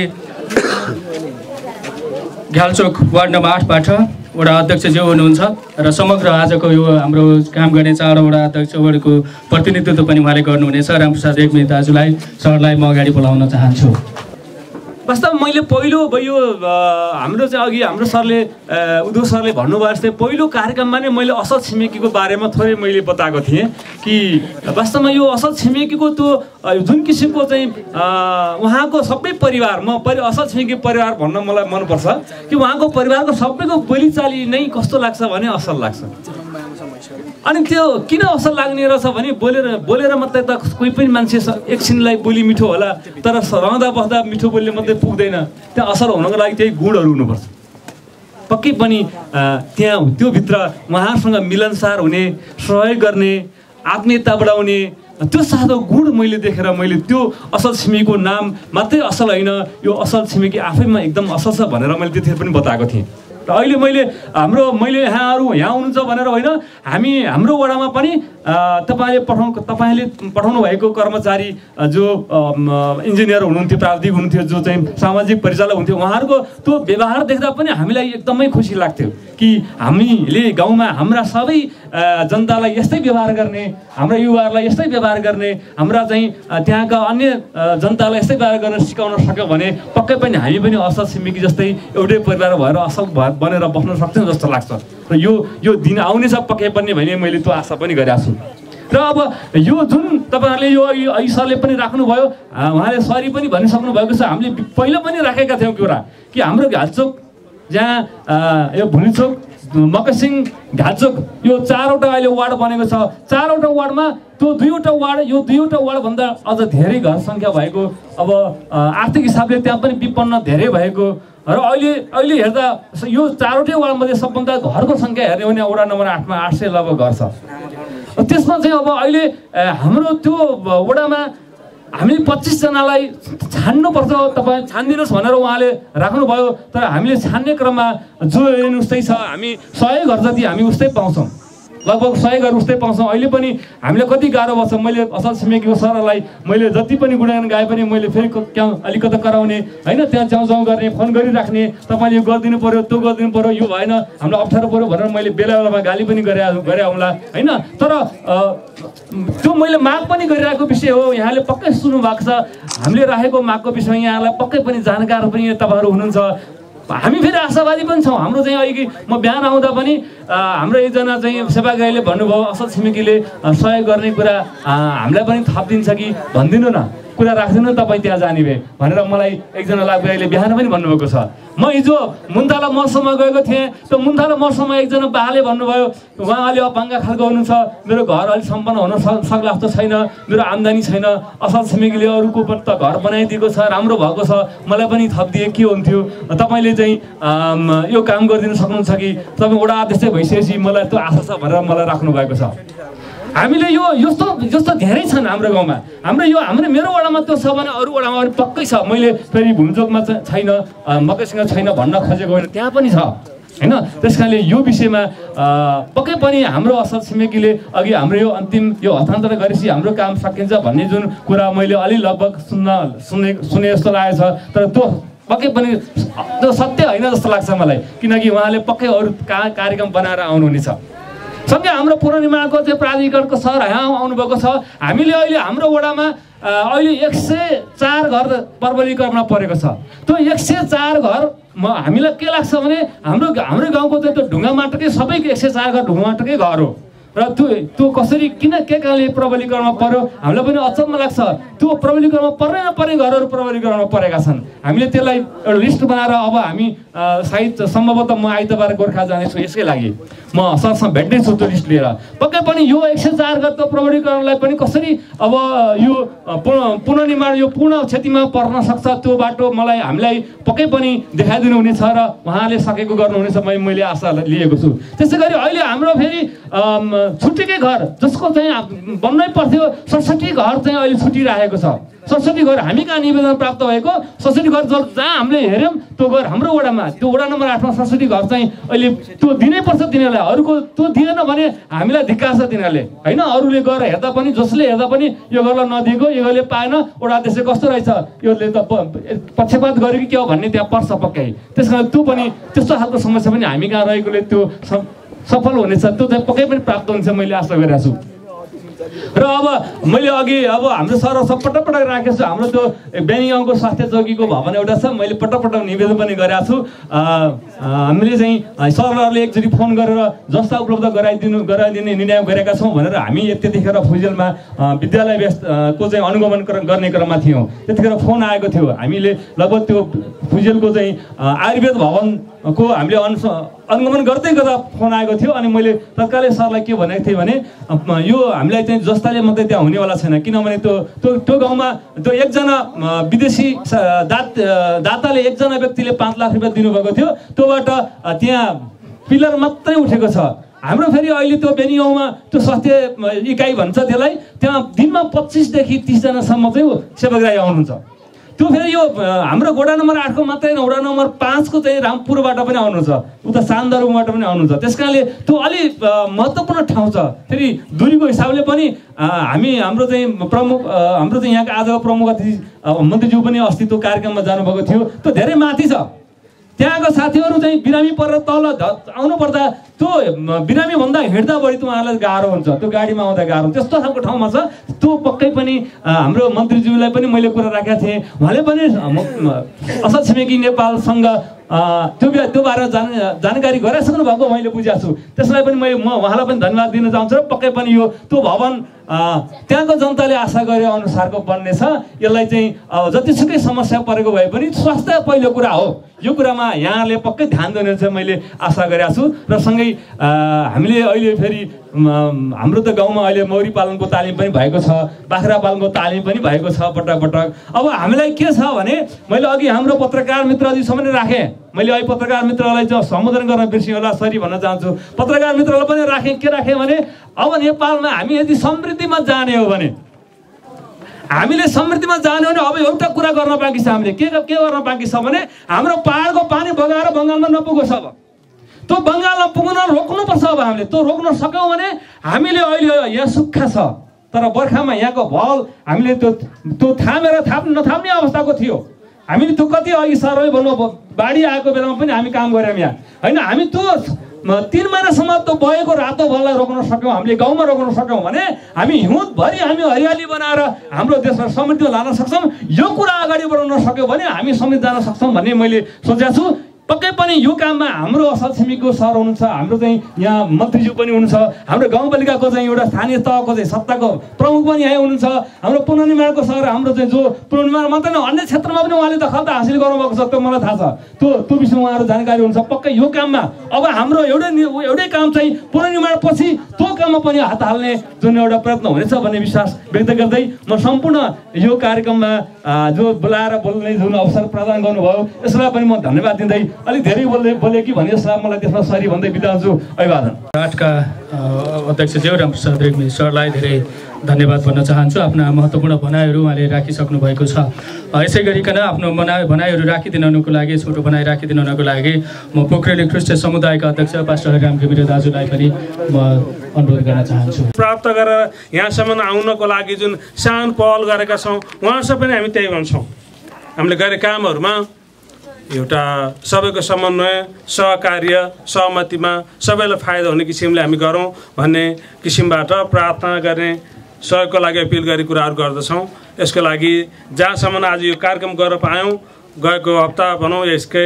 घ्यालचोक वार्ड नम्बर 8बाट वडा अध्यक्षज्यू हुनुहुन्छ र समग्र आजको यो हाम्रो काम गर्ने 4 वडा अध्यक्षहरूको प्रतिनिधित्व पनि उहाँले गर्नुहुनेछ। रामप्रसाद रेग्मी दाजुलाई, सरलाई म अगाडि बोलाउन चाहन्छु। वास्तवमा मैले पहिलो यो हाम्रो चाहिँ अघि हाम्रो सरले उद्धव सरले भन्नुभयो जस्तै पहिलो कार्यक्रममा नै मैले असल छिमेकीको बारेमा थोरै मैले बताएको थिएँ कि वास्तवमा यो असल छिमेकीको त्यो जुन किसिमको चाहिँ उहाँको सबै परिवार, म असल छिमेकी परिवार भन्न मलाई मनपर्छ कि उहाँको परिवारको सबैको बोलीचाली नै कस्तो लाग्छ भने असल लाग्छ। अनि त्यो किन असल लाग्ने रहेछ भने बोलेर मात्रै त कोही पनि मान्छे एकछिनलाई बोली मिठो होला, तर रहँदा बस्दा मिठो बोल्ने मात्रै पुग्दैन। त्यहाँ असल हुनको लागि त्यही गुणहरू हुनुपर्छ। पक्कै पनि त्यहाँ त्योभित्र उहाँहरूसँग मिलनसार हुने, सहयोग गर्ने, आत्मीयता बढाउने त्यो साधो गुण मैले देखेर मैले त्यो असल छिमेकीको नाम मात्रै असल होइन, यो असल छिमेकी आफैमा एकदम असल छ भनेर मैले त्यतिखेर पनि बताएको थिएँ। र अहिले मैले यहाँहरू यहाँ हुनुहुन्छ भनेर होइन, हाम्रो वडामा पनि तपाईँले पठाउनु भएको कर्मचारी जो इन्जिनियर हुनुहुन्थ्यो, प्राविधिक हुनुहुन्थ्यो, जो चाहिँ सामाजिक परिचालक हुन्थ्यो, उहाँहरूको त्यो व्यवहार देख्दा पनि हामीलाई एकदमै खुसी लाग्थ्यो कि हामीले गाउँमा हाम्रा सबै जनतालाई यस्तै व्यवहार गर्ने, हाम्रा युवाहरूलाई यस्तै व्यवहार गर्ने, हाम्रा चाहिँ त्यहाँका अन्य जनतालाई यस्तै व्यवहार गर्न सिकाउन सक्यो भने पक्कै पनि हामी पनि असल छिमेकी जस्तै एउटै परिवार भएर असल बनेर बस्न सक्छौँ जस्तो लाग्छ। र यो दिन आउनेछ पक्कै पनि भने मैले त्यो आशा पनि गरेको छु। र अब यो जुन तपाईँहरूले यो सरले पनि राख्नुभयो, उहाँले सरी पनि भनिसक्नु भएको छ। हामीले पहिला पनि राखेका थियौँ कुरा कि हाम्रो घाटचोक जहाँ यो भुनीचोक, मकसिङ, घाटचोक यो 4वटा अहिले वार्ड बनेको छ। 4वटा वार्डमा त्यो 2वटा वार्ड, यो 2वटा वार्डभन्दा अझ धेरै घर सङ्ख्या भएको, अब आर्थिक हिसाबले त्यहाँ पनि विपन्न धेरै भएको र अहिले हेर्दा यो 4वटै वार्डमध्ये सबभन्दा घरको सङ्ख्या हेर्ने भने वडा नम्बर 8मा 800 लगभग घर छ। त्यसमा चाहिँ अब अहिले हाम्रो त्यो वडामा हामीले 25 जनालाई छान्नुपर्छ, तपाईँ छानिदिनुहोस् भनेर उहाँले राख्नुभयो। तर हामीले छान्ने क्रममा जो हेर्नु उस्तै छ, हामी 100 घर जति हामी उस्तै पाउँछौँ, लगभग 100 घर उस्तै पाउँछौँ। अहिले पनि हामीलाई कति गाह्रो पर्छ, मैले असल छिमेकीको सरलाई मैले जति पनि गुणगान गाए पनि मैले फेरि अलिकति कराउने होइन, त्यहाँ जाउँ गर्ने, फोन गरिराख्ने, तपाईँले यो गरिदिनु पऱ्यो, त्यो गरिदिनु पऱ्यो, यो भएन, हामीलाई अप्ठ्यारो पऱ्यो भनेर मैले बेला बेलामा गाली पनि गरे आउँला होइन। तर त्यो मैले माग पनि गरिरहेको विषय हो, यहाँले पक्कै सुन्नु भएको छ। हामीले राखेको मागको विषयमा यहाँलाई पक्कै पनि जानकार पनि तपाईँहरू हुनुहुन्छ। हामी फेरि आशावादी पनि छौँ। हाम्रो चाहिँ अघि म बिहान आउँदा पनि हाम्रो एकजना चाहिँ सेवाग्राहीले भन्नुभयो असल छिमेकीले सहयोग गर्ने कुरा हामीलाई पनि थप दिन्छ कि भनिदिनु न, कुरा राख्दिनु तपाईँ त्यहाँ जाने भए भनेर मलाई एकजना लाभग्राहीले बिहान पनि भन्नुभएको छ। म हिजो मुन्थाला महोत्सवमा गएको थिएँ। त्यो मुन्थाला महोत्सवमा एकजना बाले भन्नुभयो उहाँ अलि अपाङ्ग खालको हुनुहुन्छ, मेरो घर अलिक सम्पन्न हुन सक्ला जस्तो छैन, मेरो आम्दानी छैन, असल छिमेकीले अरूको पनि त घर बनाइदिएको छ, राम्रो भएको छ, मलाई पनि थपिदिए के हुन्थ्यो, तपाईँले चाहिँ यो काम गरिदिनु सक्नुहुन्छ कि, तपाईँ वडा अध्यक्ष भइसकेपछि मलाई त्यो आशा छ भनेर मलाई राख्नु भएको छ। हामीले यो जस्तो धेरै छन् हाम्रो गाउँमा। हाम्रो मेरो वडामा त्यो छ भने अरू वडामा पनि पक्कै छ। मैले फेरि भुमचोकमा छैन, मकैसँग छैन भन्न खोजेको होइन, त्यहाँ पनि छ होइन। त्यस कारणले यो विषयमा पक्कै पनि हाम्रो असल छिमेकीले अघि हाम्रो यो अन्तिम यो हस्तान्तरण गरेपछि हाम्रो काम सकिन्छ भन्ने जुन कुरा मैले अलि लगभग सुने जस्तो लागेको छ। तर त्यो पक्कै पनि त्यो सत्य होइन जस्तो लाग्छ मलाई, किनकि उहाँले पक्कै अरू कार्यक्रम बनाएर आउनुहुनेछ। सँगै हाम्रो पुनर्निर्माणको चाहिँ प्राधिकरणको सर यहाँ आउनुभएको छ। हामीले अहिले हाम्रो वडामा अहिले 104 घर प्रबलीकरणमा परेको छ। त्यो 104 घर हामीलाई के लाग्छ भने हाम्रो गाउँको चाहिँ त्यो ढुङ्गा माटोकै सबैको 104 घर ढुङ्गा माटोकै घर हो। र त्यो कसरी के कारणले प्रबलीकरणमा पर्यो हामीलाई पनि अचम्म लाग्छ। त्यो प्रबलीकरणमा पर्ने नपर्ने घरहरू प्रबलीकरणमा परेका छन्। हामीले त्यसलाई एउटा लिस्ट बनाएर अब हामी सायद सम्भवतः म आइतबार गोर्खा जानेछु यसकै लागि, म सरसँग भेट्नै छु त्यो लिस्ट लिएर। पक्कै पनि यो 104 घर त्यो प्रबलीकरणलाई पनि कसरी अब यो पुनर्निर्माण यो पूर्ण क्षतिमा पर्न सक्छ त्यो बाटो हामीलाई पक्कै पनि देखाइदिनु हुनेछ र उहाँले सकेको गर्नुहुनेछ मैले आशा लिएको छु। त्यसै गरी अहिले हाम्रो फेरि छुट्टीकै घर जसको चाहिँ बन्नै पर्थ्यो 67 घर चाहिँ अहिले छुटिरहेको छ। 67 घर हामी कहाँ निवेदन प्राप्त भएको 67 घर जहाँ हामीले हेऱ्यौँ त्यो घर हाम्रो वडामा, त्यो वडा नम्बर 8मा 67 घर चाहिँ अहिले त्यो दिनै पर्छ तिनीहरूलाई। अरूको त्यो दिएन भने हामीलाई धिक्कार छ तिनीहरूले होइन। अरूले गएर हेर्दा पनि जसले हेर्दा पनि यो घरलाई नदिएको, यो घरले पाएन, वडा अध्यक्ष कस्तो रहेछ, योले त पक्षपात गर्यो कि के हो भन्ने त्यहाँ पर्छ पक्कै। त्यस कारण त्यो पनि त्यस्तो खालको समस्या पनि हामी कहाँ रहेकोले त्यो सफल हुनेछ, त्यो चाहिँ पक्कै पनि प्राप्त हुन्छ मैले आशा गरेको छु। र अब मैले अघि अब हाम्रो सर सब पटक राखेको छु। हाम्रो त्यो बेनी गाउँको स्वास्थ्य चौकीको भवन एउटा छ, मैले पटक निवेदन पनि गरेको छु। हामीले चाहिँ सरहरूले एकचोटि फोन गरेर जस्ता उपलब्ध गराइदिने निर्णय गरेका छौँ भनेर हामी त्यतिखेर फुजेलमा विद्यालय को चाहिँ अनुगमन गर्ने क्रममा थियौँ। त्यतिखेर फोन आएको थियो। हामीले लगभग त्यो फुजेलको चाहिँ आयुर्वेद भवनको हामीले अनुगमन गर्दै गर्दा फोन आएको थियो अनि मैले तत्कालै सरलाई के भनेको थिएँ भने यो हामीलाई चाहिँ जस्ताले मात्रै त्यहाँ हुनेवाला छैन, किनभने त्यो गाउँमा त्यो एकजना विदेशी दाताले एकजना व्यक्तिले 5 लाख रुपियाँ दिनुभएको थियो, त्योबाट त्यहाँ पिलर मात्रै उठेको छ। हाम्रो फेरि अहिले त्यो बेनी गाउँमा त्यो स्वास्थ्य इकाइ भन्छ त्यसलाई, त्यहाँ दिनमा 25 देखि 30 जनासम्म चाहिँ सेवाग्राही आउनुहुन्छ। त्यो फेरि यो हाम्रो वडा नम्बर 8 को मात्रै होइन, वडा नम्बर 5 को चाहिँ रामपुरबाट पनि आउनुहुन्छ, उता सान्दरुबाट पनि आउनुहुन्छ। त्यस कारणले त्यो अलि महत्त्वपूर्ण ठाउँ छ। फेरि दूरीको हिसाबले पनि हाम्रो चाहिँ प्रमुख हाम्रो चाहिँ यहाँका आजको प्रमुख अतिथि मन्त्रीज्यू पनि अस्ति त्यो कार्यक्रममा जानुभएको थियो, त्यो धेरै माथि छ। त्यहाँको साथीहरू चाहिँ बिरामी परेर तल आउनु पर्दा त्यो बिरामी भन्दा हिँड्दा बढी उहाँहरूलाई गाह्रो हुन्छ, त्यो गाडीमा आउँदा गाह्रो हुन्छ। त्यस्तो खालको ठाउँमा छ। त्यो पक्कै पनि हाम्रो मन्त्रीज्यूलाई पनि मैले कुरा राखेका थिएँ, उहाँले पनि असल छिमेकी नेपालसँग त्यो बारेमा जानकारी गराइसक्नु भएको मैले बुझेको छु। त्यसलाई पनि म उहाँलाई पनि धन्यवाद दिन चाहन्छु। र पक्कै पनि त्यो भवन त्यहाँको जनताले आशा गरे अनुसारको बन्नेछ। यसलाई चाहिँ जतिसुकै समस्या परेको भए पनि स्वास्थ्य पहिलो कुरा हो, यो कुरामा यहाँले पक्कै ध्यान दिने चाहिँ मैले आशा गरेको छु। र सँगै हामीले अहिले फेरि हाम्रो त गाउँमा अहिले मौरी पालनको तालिम पनि भएको छ, बाख्रा पालनको तालिम पनि भएको छ पटक पटक। अब हामीलाई के छ भने मैले अघि हाम्रो पत्रकार मित्रजीसम्म नै राखेँ, मैले अहिले पत्रकार मित्रलाई चाहिँ सम्बोधन गर्न बिर्सिएँ होला, सरी भन्न चाहन्छु। पत्रकार मित्रलाई पनि राखेँ, के राखेँ भने अब नेपालमा हामी यदि समृद्धिमा जाने हो भने हामीले समृद्धिमा जाने हो भने अब एउटा कुरा गर्न बाँकी छ। हामीले के गर्न बाँकी छ भने हाम्रो पहाडको पानी बगाएर बङ्गालमा नपुगोस्। अब त्यो बङ्गालमा पुग्न रोक्नुपर्छ। अब हामीले त्यो रोक्न सक्यौँ भने हामीले अहिले यहाँ सुक्खा छ, तर बर्खामा यहाँको भल हामीले त्यो थामेर नथाम्ने अवस्थाको थियो। हामीले त्यो कति अघि सरले भन्नु बाढी आएको बेलामा पनि हामी काम गऱ्यौँ यहाँ, होइन? हामी त्यो 3 महिनासम्म त्यो बगेको रातो भललाई रोक्न सक्यौँ, हामीले गाउँमा रोक्न सक्यौँ भने हामी हिउँदभरि हामी हरियाली बनाएर हाम्रो देशलाई समृद्धिमा लान सक्छौँ। यो कुरा अगाडि बढाउन सक्यौँ भने हामी समृद्ध जान सक्छौँ भन्ने मैले सोचेको छु। पक्कै पनि यो काममा हाम्रो असल छिमेकीको सर हुनुहुन्छ, हाम्रो चाहिँ यहाँ मन्त्रीज्यू पनि हुनुहुन्छ, हाम्रो गाउँपालिकाको चाहिँ एउटा स्थानीय तहको चाहिँ सत्ताको प्रमुख पनि यहाँ हुनुहुन्छ, हाम्रो पुनर्निर्माणको सर, हाम्रो चाहिँ जो पुनर्निर्माण मात्रै न अन्य क्षेत्रमा पनि उहाँले दखल त हासिल गर्नुभएको छ, त्यो मलाई थाहा छ। त्यो विषयमा उहाँहरू जानकारी हुन्छ। पक्कै यो काममा अब हाम्रो एउटै काम चाहिँ पुनर्निर्माण पछि त्यो काममा पनि हात हाल्ने जुन एउटा प्रयत्न हुनेछ भन्ने विश्वास व्यक्त गर्दै म सम्पूर्ण यो कार्यक्रममा जो बोलाएर बोल्ने जुन अवसर प्रदान गर्नुभयो यसलाई पनि म धन्यवाद दिँदै अलिक धेरै बोले कि भन्ने जस्तो मलाई त्यसमा सरी भन्दै बिदा हुन्छु। अभिवादन। आठका अध्यक्ष ज्यू रामप्रसाद रेग्मी सरलाई धेरै धन्यवाद भन्न चाहन्छु। आफ्ना महत्त्वपूर्ण भनाइहरू उहाँले राखिसक्नु भएको छ। यसै गरिकन आफ्नो भनाइहरू राखिदिनुको लागि, छोटो भनाइ राखिदिनुको लागि म पोखरेली क्रिस्चियन समुदायका अध्यक्ष पास्टर राम घिमिरे दाजुलाई पनि म अनुरोध गर्न चाहन्छु। प्राप्त गरेर यहाँसम्म आउनको लागि जुन सानो पहल गरेका छौँ उहाँहरूसँग पनि हामी त्यही भन्छौँ। हामीले गरेका कामहरूमा एउटा सबैको समन्वय, सहकार्य, सहमतिमा सबैलाई फाइदा हुने किसिमले हामी गरौँ भन्ने किसिमबाट प्रार्थना गर्ने, सहयोगको लागि अपिल गर्ने कुराहरू गर्दछौँ। यसको लागि जहाँसम्म आज यो कार्यक्रम गर्न पायौँ, गएको हप्ता भनौँ,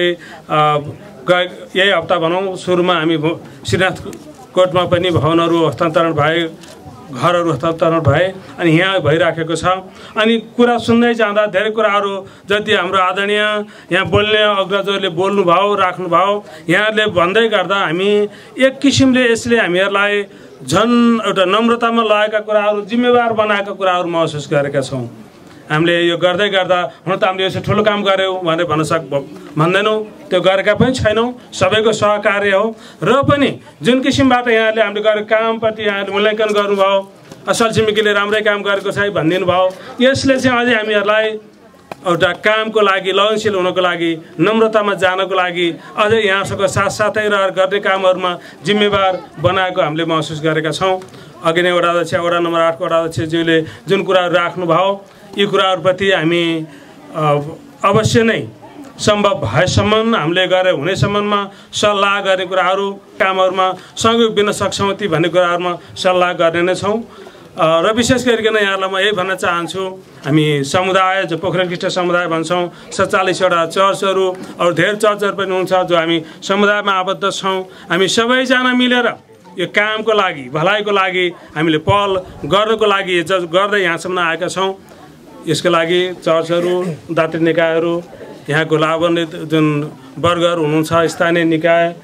यही हप्ता भनौँ सुरुमा हामी श्रीनाथ कोटमा पनि भवनहरू हस्तान्तरण भए, घरहरू हस्तान्तरण भए, अनि यहाँ भइराखेको छ। अनि कुरा सुन्दै जाँदा धेरै कुराहरू जति हाम्रो आदरणीय यहाँ बोल्ने अग्रजहरूले बोल्नुभयो, राख्नुभयो, यहाँहरूले भन्दै गर्दा हामी एक किसिमले यसले हामीहरूलाई झन् एउटा नम्रतामा लगाएका कुराहरू, जिम्मेवार बनाएका कुराहरू महसुस गरेका छौँ। हामीले यो गर्दै गर्दा हुन त हामीले यसो ठुलो काम गऱ्यौँ भनेर भन्दैनौँ, त्यो गरेका पनि छैनौँ, सबैको सहकार्य हो। र पनि जुन किसिमबाट यहाँले हामीले गरेको कामप्रति यहाँले मूल्याङ्कन गर्नुभयो, असल छिमेकीले राम्रै काम गरेको छ भनिदिनु भयो, यसले चाहिँ अझै हामीहरूलाई एउटा कामको लागि, लगनशील हुनको लागि, नम्रतामा जानको लागि अझै यहाँसँग साथसाथै रहेर गर्ने कामहरूमा जिम्मेवार बनाएको हामीले महसुस गरेका छौँ। अघि नै वडा अध्यक्ष, वडा नम्बर 8 को वडा अध्यक्षज्यूले जुन कुराहरू राख्नुभयो, यी कुराहरूप्रति हामी अवश्य नै सम्भव भएसम्म हामीले गरे हुनेसम्ममा सल्लाह गर्ने कुराहरू, कामहरूमा सहयोग दिन सक्छौँ ती भन्ने कुराहरूमा सल्लाह गर्ने नै छौँ। र विशेष गरिकन यहाँलाई म यही भन्न चाहन्छु, हामी समुदाय जो पोखरेल क्रिस्चियन समुदाय भन्छौँ, 47वटा चर्चहरू अरू धेरै चर्चहरू पनि हुन्छ जो हामी समुदायमा आबद्ध छौँ। हामी सबैजना मिलेर यो कामको लागि, भलाइको लागि हामीले पहल गर्नको लागि गर्दै यहाँसम्म आएका छौँ। यसको लागि चर्चहरू, दात्री निकायहरू, यहाँको लाभान्वित जुन वर्गहरू हुनुहुन्छ, स्थानीय निकाय,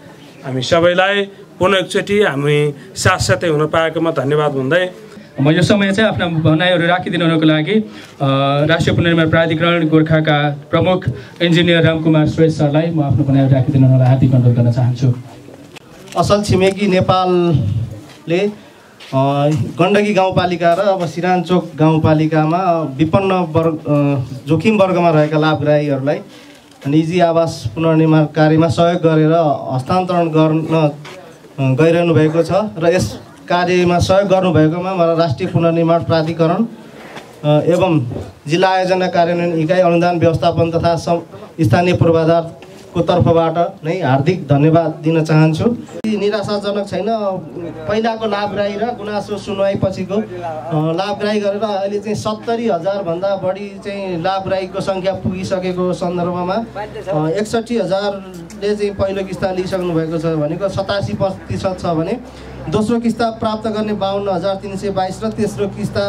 हामी सबैलाई पुनः एकचोटि हामी साथसाथै हुन पाएकोमा धन्यवाद भन्दै म यो समय चाहिँ आफ्ना भनाइहरू राखिदिनुको लागि राष्ट्रिय पुनर्निर्माण प्राधिकरण गोर्खाका प्रमुख इन्जिनियर रामकुमार श्रेष्ठ सरलाई म आफ्नो भनाइहरू राखिदिनुलाई हार्दिक अनुरोध गर्न चाहन्छु। असल छिमेकी नेपालले गण्डकी गाउँपालिका र अब सिरानचोक गाउँपालिकामा विपन्न वर्ग जोखिम वर्गमा रहेका लाभग्राहीहरूलाई निजी आवास पुनर्निर्माण कार्यमा सहयोग गरेर हस्तान्तरण गर्न गइरहनु भएको छ र यस कार्यमा सहयोग गर्नुभएकोमा मलाई राष्ट्रिय पुनर्निर्माण प्राधिकरण एवं जिल्ला आयोजना कार्यान्वयन इकाइ अनुदान व्यवस्थापन तथा स्थानीय पूर्वाधारको तर्फबाट नै हार्दिक धन्यवाद दिन चाहन्छु। निराशाजनक छैन, पहिलाको लाभग्राही र गुनासो सुनवाई पछिको लाभग्राही गरेर अहिले चाहिँ 70,000 भन्दा बढी चाहिँ लाभग्राहीको सङ्ख्या पुगिसकेको सन्दर्भमा 61,000ले चाहिँ पहिलो किस्ता लिइसक्नु भएको छ भनेको 87% छ भने दोस्रो किस्ता प्राप्त गर्ने 52,322 र तेस्रो किस्ता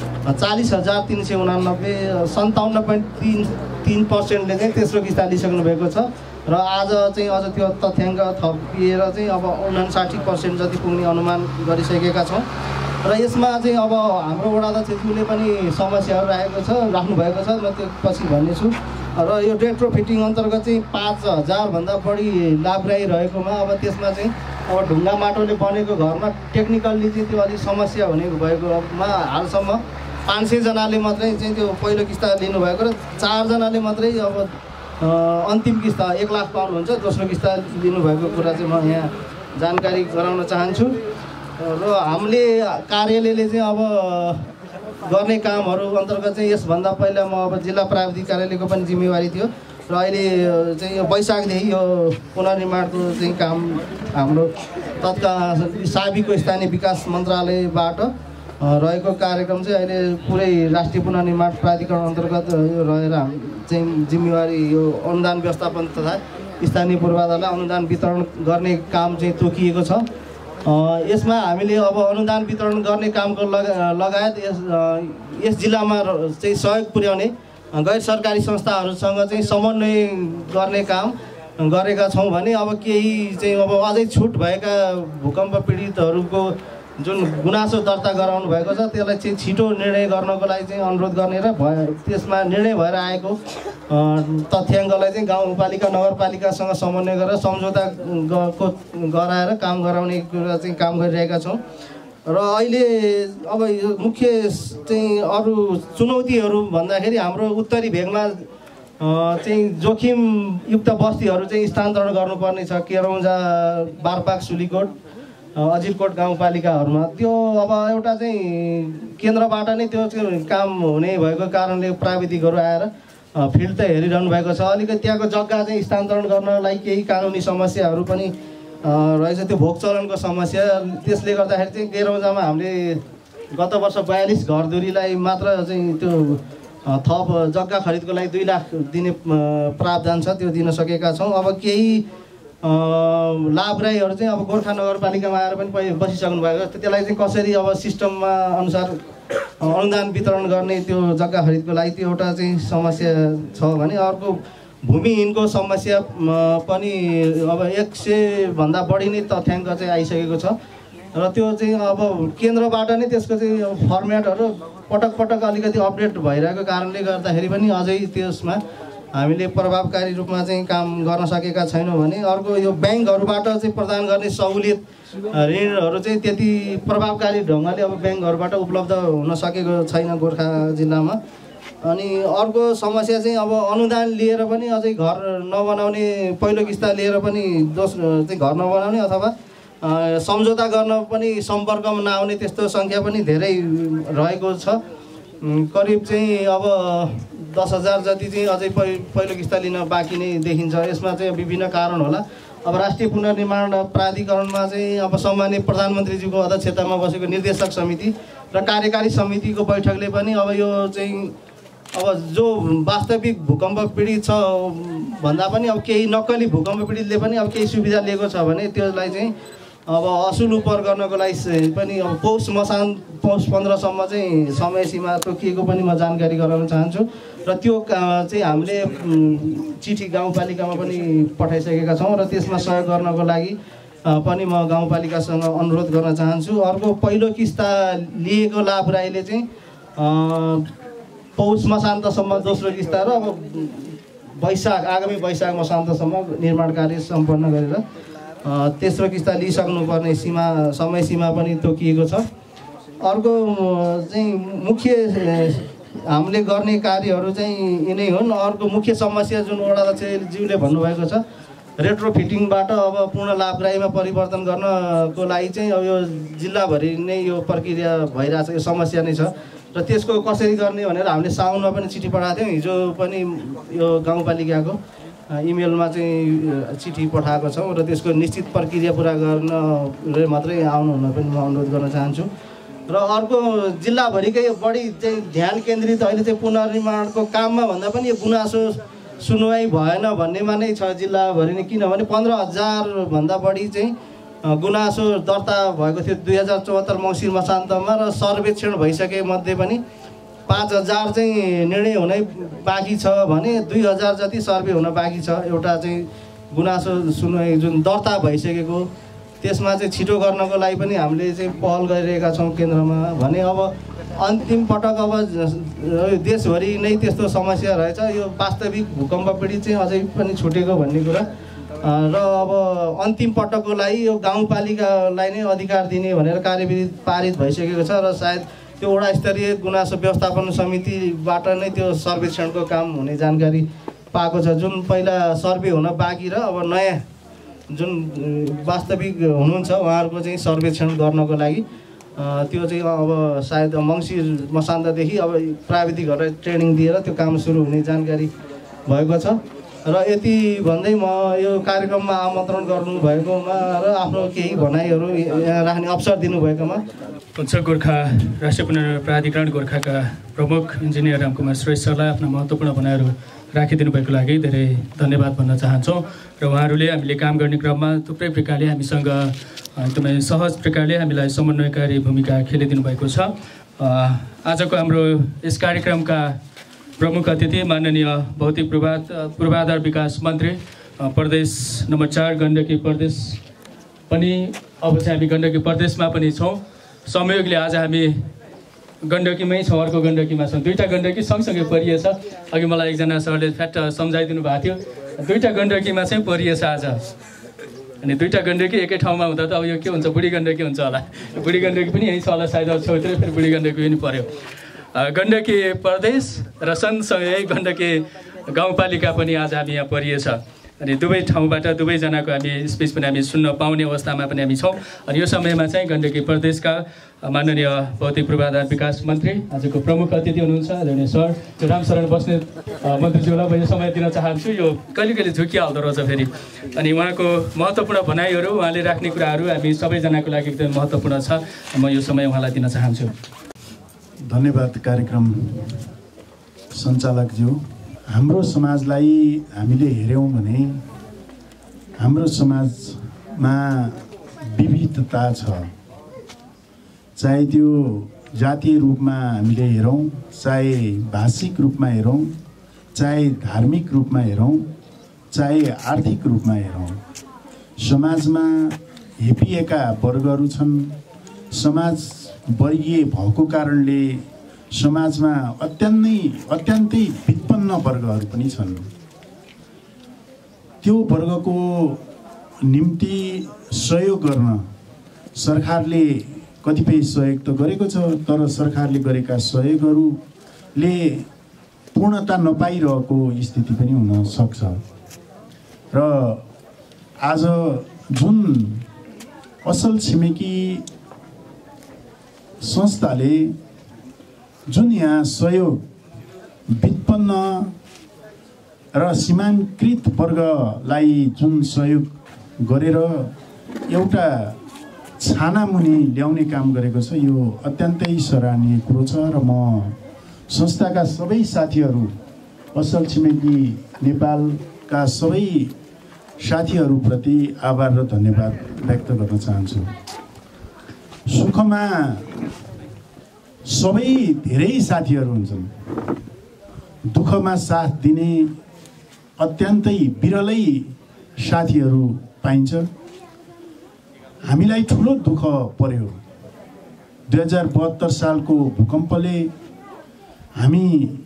40,389 57.3% चाहिँ तेस्रो किस्ता लिइसक्नु भएको छ र आज चाहिँ अझ त्यो तथ्याङ्क थपिएर चाहिँ अब 59% जति पुग्ने अनुमान गरिसकेका छौँ र यसमा चाहिँ अब हाम्रो वडाध्यक्षज्यूले पनि समस्याहरू राख्नु भएको छ, म त्यो पछि भन्नेछु। र यो रेट्रोफिटिङ अन्तर्गत चाहिँ 5,000 भन्दा बढी लाभग्राही रहेकोमा अब त्यसमा चाहिँ अब ढुङ्गा माटोले बनेको घरमा टेक्निकल्ली चाहिँ त्यो अलिक समस्या हुने भएकोमा हालसम्म 500 जनाले मात्रै चाहिँ त्यो पहिलो किस्ता लिनुभएको र 4 जनाले मात्रै अब अन्तिम किस्ता 1 लाख पाउनुहुन्छ, दोस्रो किस्ता लिनुभएको कुरा चाहिँ म यहाँ जानकारी गराउन चाहन्छु। र हामीले कार्यालयले चाहिँ अब गर्ने कामहरू अन्तर्गत चाहिँ यसभन्दा पहिला म अब जिल्ला प्राविधिक कार्यालयको पनि जिम्मेवारी थियो र अहिले चाहिँ यो वैशाखदेखि यो पुनर्निर्माणको चाहिँ काम हाम्रो तत्काल साबीको स्थानीय विकास मन्त्रालयबाट रहेको कार्यक्रम चाहिँ अहिले पुरै राष्ट्रिय पुनर्निर्माण प्राधिकरण अन्तर्गत यो रहेर चाहिँ जिम्मेवारी यो अनुदान व्यवस्थापन तथा स्थानीय पूर्वाधारलाई अनुदान वितरण गर्ने काम चाहिँ तोकिएको छ। यसमा हामीले अब अनुदान वितरण गर्ने कामको लगायत यस जिल्लामा चाहिँ सहयोग पुर्याउने गैर सरकारी संस्थाहरूसँग चाहिँ समन्वय गर्ने काम गरेका छौँ भने अब केही चाहिँ अब अझै छुट भएका भूकम्प पीडितहरूको जुन गुनासो दर्ता गराउनु भएको छ त्यसलाई चाहिँ छिटो निर्णय गर्नको लागि चाहिँ अनुरोध गर्ने र त्यसमा निर्णय भएर आएको तथ्याङ्कलाई चाहिँ गाउँपालिका नगरपालिकासँग समन्वय गरेर सम्झौता गराएर काम गराउने कुरा चाहिँ काम गरिरहेका छौँ। र अहिले अब यो मुख्य चाहिँ अरू चुनौतीहरू भन्दाखेरि हाम्रो उत्तरी भेगमा चाहिँ जोखिमयुक्त बस्तीहरू चाहिँ स्थानान्तरण गर्नुपर्ने छ। केरौजा, बारपाक, सुलीकोट, अजिरकोट गाउँपालिकाहरूमा त्यो अब एउटा चाहिँ केन्द्रबाट नै त्यो चाहिँ काम हुने भएको कारणले प्राविधिकहरू आएर फिल्ड त हेरिरहनु भएको छ। अलिकति त्यहाँको जग्गा चाहिँ स्थानान्तरण गर्नलाई केही कानुनी समस्याहरू पनि रहेछ, त्यो भोग चलनको समस्या। त्यसले गर्दाखेरि चाहिँ केरौजामा हामीले गत वर्ष 42 घरधुरीलाई मात्र चाहिँ त्यो थप जग्गा खरिदको लागि 2 लाख दिने प्रावधान छ, त्यो दिन सकेका छौँ। अब केही लाभग्राहीहरू चाहिँ अब गोर्खा नगरपालिकामा आएर पनि बसिसक्नु भएको छ, त्यसलाई चाहिँ कसरी अब सिस्टममा अनुसार अनुदान वितरण गर्ने त्यो जग्गा खरिदको लागि त्यो एउटा चाहिँ समस्या छ भने अर्को भूमिहीनको समस्या पनि अब 100 भन्दा बढी नै तथ्याङ्क चाहिँ आइसकेको छ र त्यो चाहिँ अब केन्द्रबाट नै त्यसको चाहिँ फर्मेटहरू पटक पटक अलिकति अपडेट भइरहेको कारणले गर्दाखेरि पनि अझै त्यसमा हामीले प्रभावकारी रूपमा चाहिँ काम गर्न सकेका छैनौँ भने अर्को यो ब्याङ्कहरूबाट चाहिँ प्रदान गर्ने सहुलियत ऋणहरू चाहिँ त्यति प्रभावकारी ढङ्गले अब ब्याङ्कहरूबाट उपलब्ध हुन सकेको छैन गोर्खा जिल्लामा। अनि अर्को समस्या चाहिँ अब अनुदान लिएर पनि अझै घर नबनाउने, पहिलो किस्ता लिएर पनि दोस्रो चाहिँ घर नबनाउने अथवा सम्झौता गर्न पनि सम्पर्कमा नआउने त्यस्तो सङ्ख्या पनि धेरै रहेको छ। करिब चाहिँ अब 10,000 जति चाहिँ अझै पहिलो किस्ता लिन बाँकी नै देखिन्छ। यसमा चाहिँ विभिन्न कारण होला। अब राष्ट्रिय पुनर्निर्माण प्राधिकरणमा चाहिँ अब सम्माननीय प्रधानमन्त्रीज्यूको अध्यक्षतामा बसेको निर्देशक समिति र कार्यकारी समितिको बैठकले पनि अब यो चाहिँ अब जो वास्तविक भूकम्प पीडित छ भन्दा पनि अब केही नक्कली भूकम्प पीडितले पनि अब केही सुविधा लिएको छ भने त्यसलाई चाहिँ अब असुल उपर गर्नको लागि पनि अब पौष 15 सम्म चाहिँ समय सीमा तोकिएको पनि म जानकारी गराउन चाहन्छु। र त्यो चाहिँ हामीले चिठी गाउँपालिकामा पनि पठाइसकेका छौँ र त्यसमा सहयोग गर्नको लागि पनि म गाउँपालिकासँग अनुरोध गर्न चाहन्छु। अर्को पहिलो किस्ता लिएको लाभराईले चाहिँ पौष मसान्तसम्म दोस्रो किस्ता र अब आगामी वैशाख मसान्तसम्म निर्माण कार्य सम्पन्न गरेर तेस्रो किस्ता लिइसक्नुपर्ने समय सीमा पनि तोकिएको छ। अर्को चाहिँ मुख्य हामीले गर्ने कार्यहरू चाहिँ यिनै हुन्। अर्को मुख्य समस्या जुन वडाध्यक्षज्यूले भन्नुभएको छ रेट्रोफिटिङबाट अब पूर्ण लाभग्राहीमा परिवर्तन गर्नको लागि चाहिँ अब यो जिल्लाभरि नै यो प्रक्रिया भइरहेछ, यो समस्या नै छ र त्यसको कसरी गर्ने भनेर हामीले साउनमा पनि चिठी पठाएको थियौँ। हिजो पनि यो गाउँपालिकाको इमेलमा चाहिँ चिठी पठाएको छौँ र त्यसको निश्चित प्रक्रिया पुरा गर्न मात्रै आउनुहुन पनि म अनुरोध गर्न चाहन्छु। र अर्को जिल्लाभरिकै बढी चाहिँ ध्यान केन्द्रित अहिले चाहिँ पुनर्निर्माणको काममा भन्दा पनि यो गुनासो सुनवाई भएन भन्नेमा नै छ जिल्लाभरि नै, किनभने 15,000 भन्दा बढी चाहिँ गुनासो दर्ता भएको थियो 2074 मङ्सिर मसान्तमा र सर्वेक्षण भइसके मध्ये पनि 5,000 चाहिँ निर्णय हुनै बाँकी छ भने 2,000 जति सर्वे हुन बाँकी छ। एउटा चाहिँ गुनासो सुनवाई जुन दर्ता भइसकेको त्यसमा चाहिँ छिटो गर्नको लागि पनि हामीले चाहिँ पहल गरिरहेका छौँ केन्द्रमा भने अब अन्तिम पटक अब देशभरि नै त्यस्तो समस्या रहेछ। यो वास्तविक भूकम्प पीडित चाहिँ अझै पनि छुटेको भन्ने कुरा र अब अन्तिम पटकको लागि यो गाउँपालिकालाई नै अधिकार दिने भनेर कार्यविधि पारित भइसकेको छ र सायद त्यो वडा स्तरीय गुनासो व्यवस्थापन समितिबाट नै त्यो सर्वेक्षणको काम हुने जानकारी पाएको छ। जुन पहिला सर्वे हुन बाँकी र अब नयाँ जुन वास्तविक हुनुहुन्छ उहाँहरूको चाहिँ सर्वेक्षण गर्नको लागि त्यो चाहिँ अब सायद मङ्सिर मसान्तदेखि अब प्राविधिकहरूलाई ट्रेनिङ दिएर त्यो काम सुरु हुने जानकारी भएको छ। र यति भन्दै म यो कार्यक्रममा आमन्त्रण गर्नुभएकोमा र आफ्नो केही भनाइहरू यहाँ राख्ने अवसर दिनुभएकोमा पञ्चायत गोर्खा राष्ट्रिय पुनर्निर्माण प्राधिकरण गोर्खाका प्रमुख इन्जिनियर रामकुमार श्रेष्ठ सरलाई आफ्ना महत्त्वपूर्ण भनाइहरू राखिदिनु भएको लागि धेरै धन्यवाद भन्न चाहन्छौँ। र उहाँहरूले हामीले काम गर्ने क्रममा थुप्रै प्रकारले हामीसँग एकदमै सहज प्रकारले हामीलाई समन्वयकारी भूमिका खेलिदिनु भएको छ। आजको हाम्रो यस कार्यक्रमका प्रमुख अतिथि माननीय भौतिक पूर्वाधार विकास मन्त्री प्रदेश नम्बर 4 गण्डकी प्रदेश पनि अब चाहिँ हामी गण्डकी प्रदेशमा पनि छौँ। संयोगले आज हामी गण्डकीमै छौँ, अर्को गण्डकीमा छौँ। दुईवटा गण्डकी सँगसँगै परिएछ। अघि मलाई एकजना सरले फ्याट सम्झाइदिनु भएको थियो, दुईवटा गण्डकीमा चाहिँ परिएछ आज। अनि दुईवटा गण्डकी एकै ठाउँमा हुँदा त अब यो के हुन्छ, बुढी गण्डकी हुन्छ होला। बुढी गण्डकी पनि यहीँ छ होला सायद, अब छेउतिर फेरि बुढी गण्डकी पनि पऱ्यो। गण्डकी प्रदेश र सँगसँगै गण्डकी गाउँपालिका पनि आज हामी यहाँ परिएछ। अनि दुवै ठाउँबाट दुवैजनाको हामी स्पिच पनि हामी सुन्न पाउने अवस्थामा पनि हामी छौँ। अनि यो समयमा चाहिँ गण्डकी प्रदेशका माननीय भौतिक पूर्वाधार विकास मन्त्री आजको प्रमुख अतिथि हुनुहुन्छ आदरणीय सर रामशरण बस्नेत मन्त्रीज्यूलाई म यो समय दिन चाहन्छु। यो कहिले कहिले झुकिहाल्दो रहेछ फेरि। अनि उहाँको महत्त्वपूर्ण भनाइहरू, उहाँले राख्ने कुराहरू हामी सबैजनाको लागि एकदमै महत्त्वपूर्ण छ। म यो समय उहाँलाई दिन चाहन्छु। धन्यवाद कार्यक्रम सञ्चालकज्यू। हाम्रो समाजलाई हामीले हेऱ्यौँ भने हाम्रो समाजमा विविधता छ, चाहे त्यो जातीय रूपमा हामीले हेरौँ, चाहे भाषिक रूपमा हेरौँ, चाहे धार्मिक रूपमा हेरौँ, चाहे आर्थिक रूपमा हेरौँ। समाजमा हेपिएका वर्गहरू छन्। समाज वर्गीय भएको कारणले समाजमा अत्यन्तै विपन्न वर्गहरू पनि छन्। त्यो वर्गको निम्ति सहयोग गर्न सरकारले कतिपय सहयोग त गरेको छ, तर सरकारले गरेका सहयोगहरूले पूर्णता नपाइरहेको स्थिति पनि हुन सक्छ। र आज जुन असल छिमेकी संस्थाले जुन यहाँ सहयोग विपन्न र सीमाङ्कृत वर्गलाई जुन सहयोग गरेर एउटा छानामुनि ल्याउने काम गरेको छ, यो अत्यन्तै सराहनीय कुरो छ। र म संस्थाका सबै साथीहरू, असल छिमेकी नेपालका सबै साथीहरूप्रति आभार र धन्यवाद व्यक्त गर्न चाहन्छु। सुखमा सबै धेरै साथीहरू हुन्छन्, दुःखमा साथ दिने अत्यन्तै बिरलै साथीहरू पाइन्छ। हामीलाई ठुलो दुःख पर्यो। 2072 सालको भूकम्पले हामी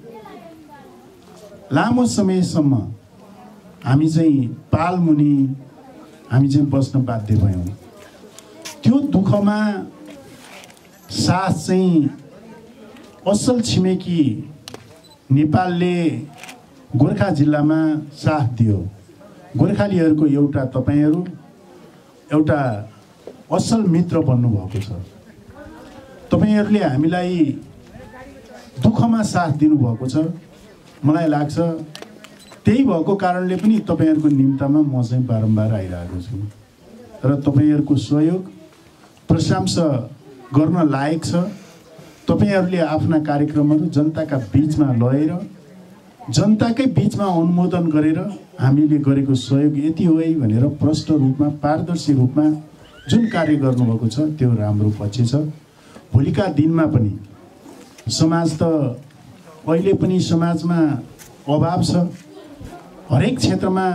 लामो समयसम्म हामी चाहिँ पालमुनि हामी चाहिँ बस्न बाध्य भयौँ। त्यो दुःखमा साथ चाहिँ असल छिमेकी नेपालले गोर्खा जिल्लामा साथ दियो। गोर्खालीहरूको एउटा तपाईहरू एउटा असल मित्र बन्नुभएको छ। तपाईहरूले हामीलाई दुःखमा साथ दिनुभएको छ। मलाई लाग्छ त्यही भएको कारणले पनि तपाईहरूको निम्तामा म चाहिँ बारम्बार आइरहेको छु र तपाईहरूको सहयोग प्रशंसा गर्न लायक छ। तपाईहरूले आफ्ना कार्यक्रमहरू जनताका बीचमा लगेर जनताकै बीचमा अनुमोदन गरेर हामीले गरेको सहयोग यति हो है भनेर प्रष्ट रूपमा पारदर्शी रूपमा जुन कार्य गर्नुभएको छ त्यो राम्रो पक्ष छ। भोलिका दिनमा पनि समाज त अहिले पनि समाजमा अभाव छ। हरेक क्षेत्रमा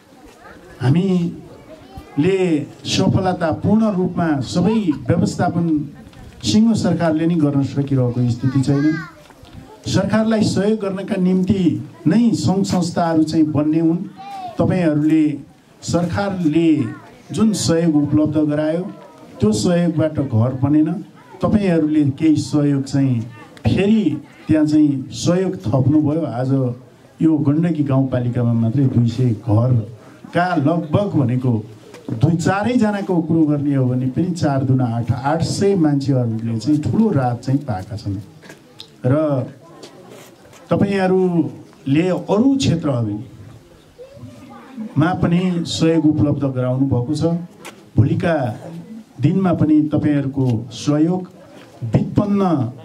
हामीले सफलता पूर्ण रूपमा सबै व्यवस्थापन सिङ्गो सरकारले नै गर्न सकिरहेको स्थिति छैन। सरकारलाई सहयोग गर्नका निम्ति नै सङ्घ संस्थाहरू चाहिँ बन्ने हुन्। तपाईहरूले सरकारले जुन सहयोग उपलब्ध गरायो त्यो सहयोगबाट घर बनेन। तपाईहरूले केही सहयोग चाहिँ फेरि त्यहाँ चाहिँ सहयोग थप्नुभयो। आज यो गण्डकी गाउँपालिकामा मात्रै 200 घरका लगभग भनेको 2-4 जनाको कुरो गर्ने हो भने पनि 4 दुना 800 मान्छेहरूले चाहिँ ठुलो राहत चाहिँ पाएका छन्। र तपाईहरूले अरू क्षेत्रहरूमा पनि सहयोग उपलब्ध गराउनु भएको छ। भोलिका दिनमा पनि तपाईहरूको सहयोग विपन्न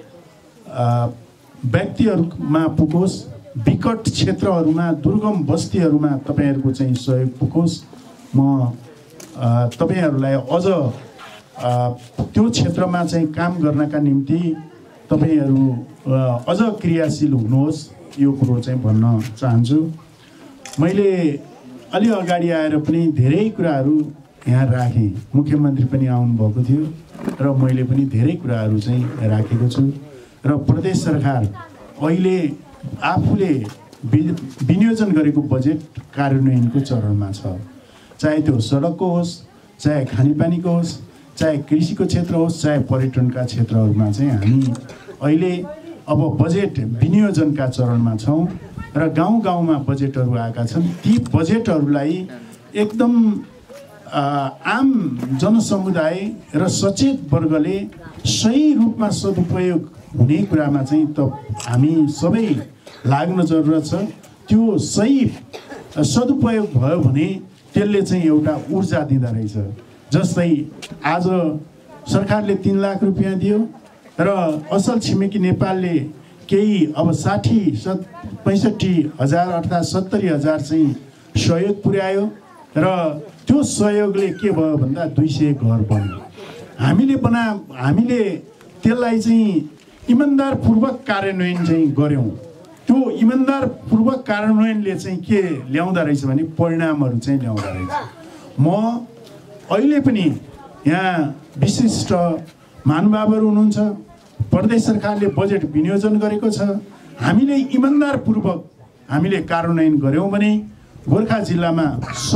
व्यक्तिहरूमा पुगोस्, विकट क्षेत्रहरूमा दुर्गम बस्तीहरूमा तपाईहरूको चाहिँ सहयोग पुगोस्। म तपाईहरूलाई अझ त्यो क्षेत्रमा चाहिँ काम गर्नका निम्ति तपाईहरू अझ क्रियाशील हुनुहोस् यो कुरो चाहिँ भन्न चाहन्छु। मैले अलि अगाडि आएर पनि धेरै कुराहरू यहाँ राखेँ। मुख्यमन्त्री पनि आउनुभएको थियो र मैले पनि धेरै कुराहरू चाहिँ राखेको छु र प्रदेश सरकार अहिले आफूले विनियोजन गरेको बजेट कार्यान्वयनको चरणमा छ। चाहे त्यो सडकको होस्, चाहे खानेपानीको होस्, चाहे कृषिको क्षेत्र होस्, चाहे पर्यटनका क्षेत्रहरूमा चाहिँ हामी अहिले अब बजेट विनियोजनका चरणमा छौँ र गाउँ गाउँमा बजेटहरू आएका छन्। ती बजेटहरूलाई एकदम आम जनसमुदाय र सचेत वर्गले सही रूपमा सदुपयोग हुने कुरामा चाहिँ त हामी सबै लाग्न जरुरत छ। त्यो सही सदुपयोग भयो भने त्यसले चाहिँ एउटा ऊर्जा दिँदो रहेछ। जस्तै आज सरकारले 3 लाख रुपियाँ दियो र असल छिमेकी नेपालले केही अब 65 हजार अर्थात् 70 हजार चाहिँ सहयोग पुर्यायो र त्यो सहयोगले के भयो भन्दा 200 घर बन्यो। हामीले त्यसलाई चाहिँ इमानदारपूर्वक कार्यान्वयन चाहिँ गऱ्यौँ। त्यो इमानदारपूर्वक कार्यान्वयनले चाहिँ के ल्याउँदो रहेछ भने परिणामहरू चाहिँ ल्याउँदो रहेछ। म अहिले पनि यहाँ विशिष्ट महानुभावहरू हुनुहुन्छ। प्रदेश सरकारले बजेट विनियोजन गरेको छ। हामीले इमानदारपूर्वक हामीले कार्यान्वयन गऱ्यौँ भने गोर्खा जिल्लामा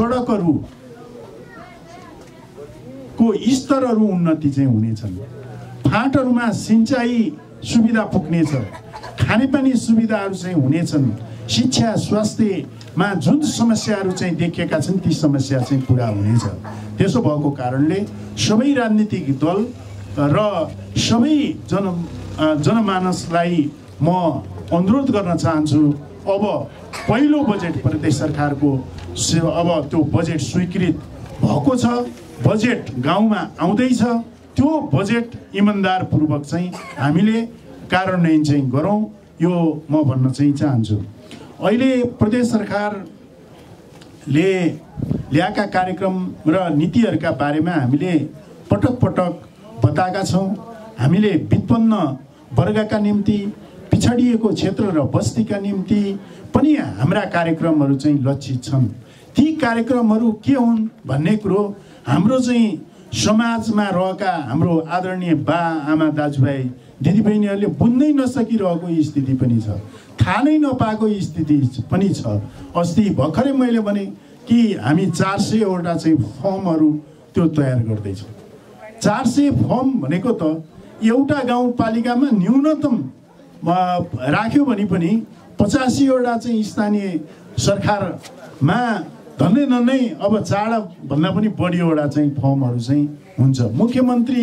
सडकहरूको स्तरहरू उन्नति चाहिँ हुनेछन्। फाँटहरूमा सिँचाइ सुविधा पुग्नेछ। खानेपानी सुविधाहरू चाहिँ हुनेछन्। शिक्षा स्वास्थ्यमा जुन समस्याहरू चाहिँ देखिएका छन् ती समस्या चाहिँ पुरा हुनेछ। त्यसो भएको कारणले सबै राजनीतिक दल र सबै जनमानसलाई म अनुरोध गर्न चाहन्छु। अब पहिलो बजेट प्रदेश सरकारको अब त्यो बजेट स्वीकृत भएको छ। बजेट गाउँमा आउँदैछ। त्यो बजेट इमानदारपूर्वक चाहिँ हामीले कार्यान्वयन चाहिँ गरौँ यो म भन्न चाहिँ चाहन्छु। अहिले प्रदेश सरकारले ल्याएका कार्यक्रम र नीतिहरूका बारेमा हामीले पटक पटक बताएका छौँ। हामीले विपन्न वर्गका निम्ति पिछडिएको क्षेत्र र बस्तीका निम्ति पनि हाम्रा कार्यक्रमहरू चाहिँ लक्षित छन्। ती कार्यक्रमहरू के हुन् भन्ने कुरो हाम्रो चाहिँ समाजमा रहेका हाम्रो आदरणीय बा आमा दाजुभाइ दिदीबहिनीहरूले बुझ्नै नसकिरहेको स्थिति पनि छ, थाहा नै नपाएको स्थिति पनि छ। अस्ति भर्खरै मैले भने कि हामी 400वटा चाहिँ फर्महरू त्यो तयार गर्दैछौँ। 400 फर्म भनेको त एउटा गाउँपालिकामा न्यूनतम राख्यो भने पनि 85वटा चाहिँ स्थानीय सरकारमा धन्दै अब 4 भन्दा पनि बढीवटा चाहिँ फर्महरू चाहिँ हुन्छ। मुख्यमन्त्री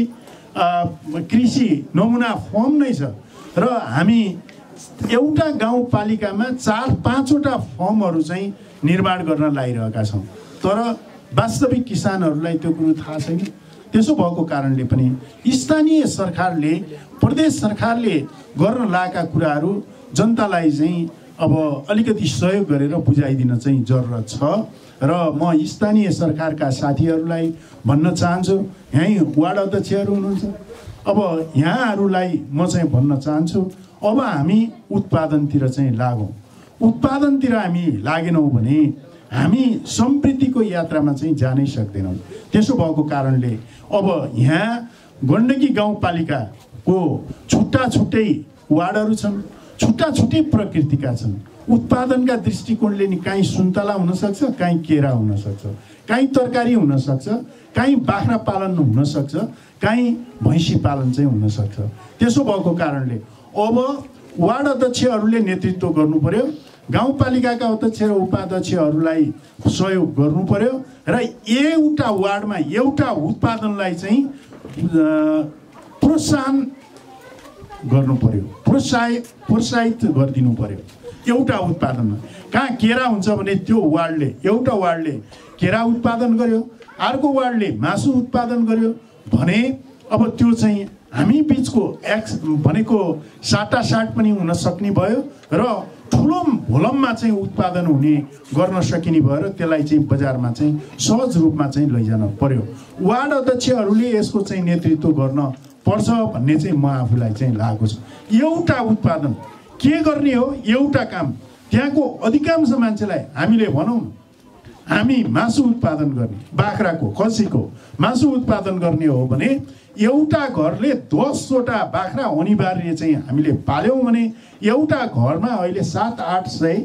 कृषि नमुना फर्म नै छ र हामी एउटा गाउँपालिकामा 4-5वटा फर्महरू चाहिँ निर्माण गर्न लागिरहेका छौँ। तर वास्तविक किसानहरूलाई त्यो कुरो थाहा छैन। त्यसो भएको कारणले पनि स्थानीय सरकारले प्रदेश सरकारले गर्न लागेका कुराहरू जनतालाई चाहिँ अब अलिकति सहयोग गरेर बुझाइदिन चाहिँ जरुरत छ। र म स्थानीय सरकारका साथीहरूलाई भन्न चाहन्छु, यहीँ वार्ड अध्यक्षहरू हुनुहुन्छ, अब यहाँहरूलाई म चाहिँ भन्न चाहन्छु अब हामी उत्पादनतिर चाहिँ लागौँ। उत्पादनतिर हामी लागेनौँ भने हामी समृद्धिको यात्रामा चाहिँ जानै सक्दैनौँ। त्यसो भएको कारणले अब यहाँ गण्डकी गाउँपालिकाको छुट्टा छुट्टै वार्डहरू छन्, छुट्टा छुट्टै प्रकृतिका छन्। उत्पादनका दृष्टिकोणले नि काहीँ सुन्तला हुनसक्छ, काहीँ केरा हुनसक्छ, काहीँ तरकारी हुनसक्छ, काहीँ बाख्रा पालन हुनसक्छ, काहीँ भैँसी पालन चाहिँ हुनसक्छ। त्यसो भएको कारणले अब वार्ड अध्यक्षहरूले नेतृत्व गर्नु पर्यो, गाउँपालिकाका अध्यक्ष र उपाध्यक्षहरूलाई सहयोग गर्नु पर्यो र एउटा वार्डमा एउटा उत्पादनलाई चाहिँ प्रोत्साहन गर्नु पर्यो, प्रोत्साहित गरिदिनु पर्यो। एउटा उत्पादनमा कहाँ केरा हुन्छ भने त्यो वार्डले एउटा वार्डले केरा उत्पादन गर्यो, अर्को वार्डले मासु उत्पादन गर्यो भने अब त्यो चाहिँ हामी बिचको भनेको साटासाट पनि हुन सक्ने भयो र ठुलो भोलममा चाहिँ उत्पादन हुने गर्न सकिने भयो र त्यसलाई चाहिँ बजारमा चाहिँ सहज रूपमा चाहिँ लैजान पर्यो। वार्ड अध्यक्षहरूले यसको चाहिँ नेतृत्व गर्न पर्छ भन्ने चाहिँ म आफूलाई चाहिँ लागेको छ। एउटा उत्पादन के गर्ने हो, एउटा काम त्यहाँको अधिकांश मान्छेलाई हामीले भनौँ हामी मासु उत्पादन गर्ने, बाख्राको खसीको मासु उत्पादन गर्ने हो भने एउटा घरले 10वटा बाख्रा अनिवार्य चाहिँ हामीले पाल्यौँ भने एउटा घरमा अहिले 700-800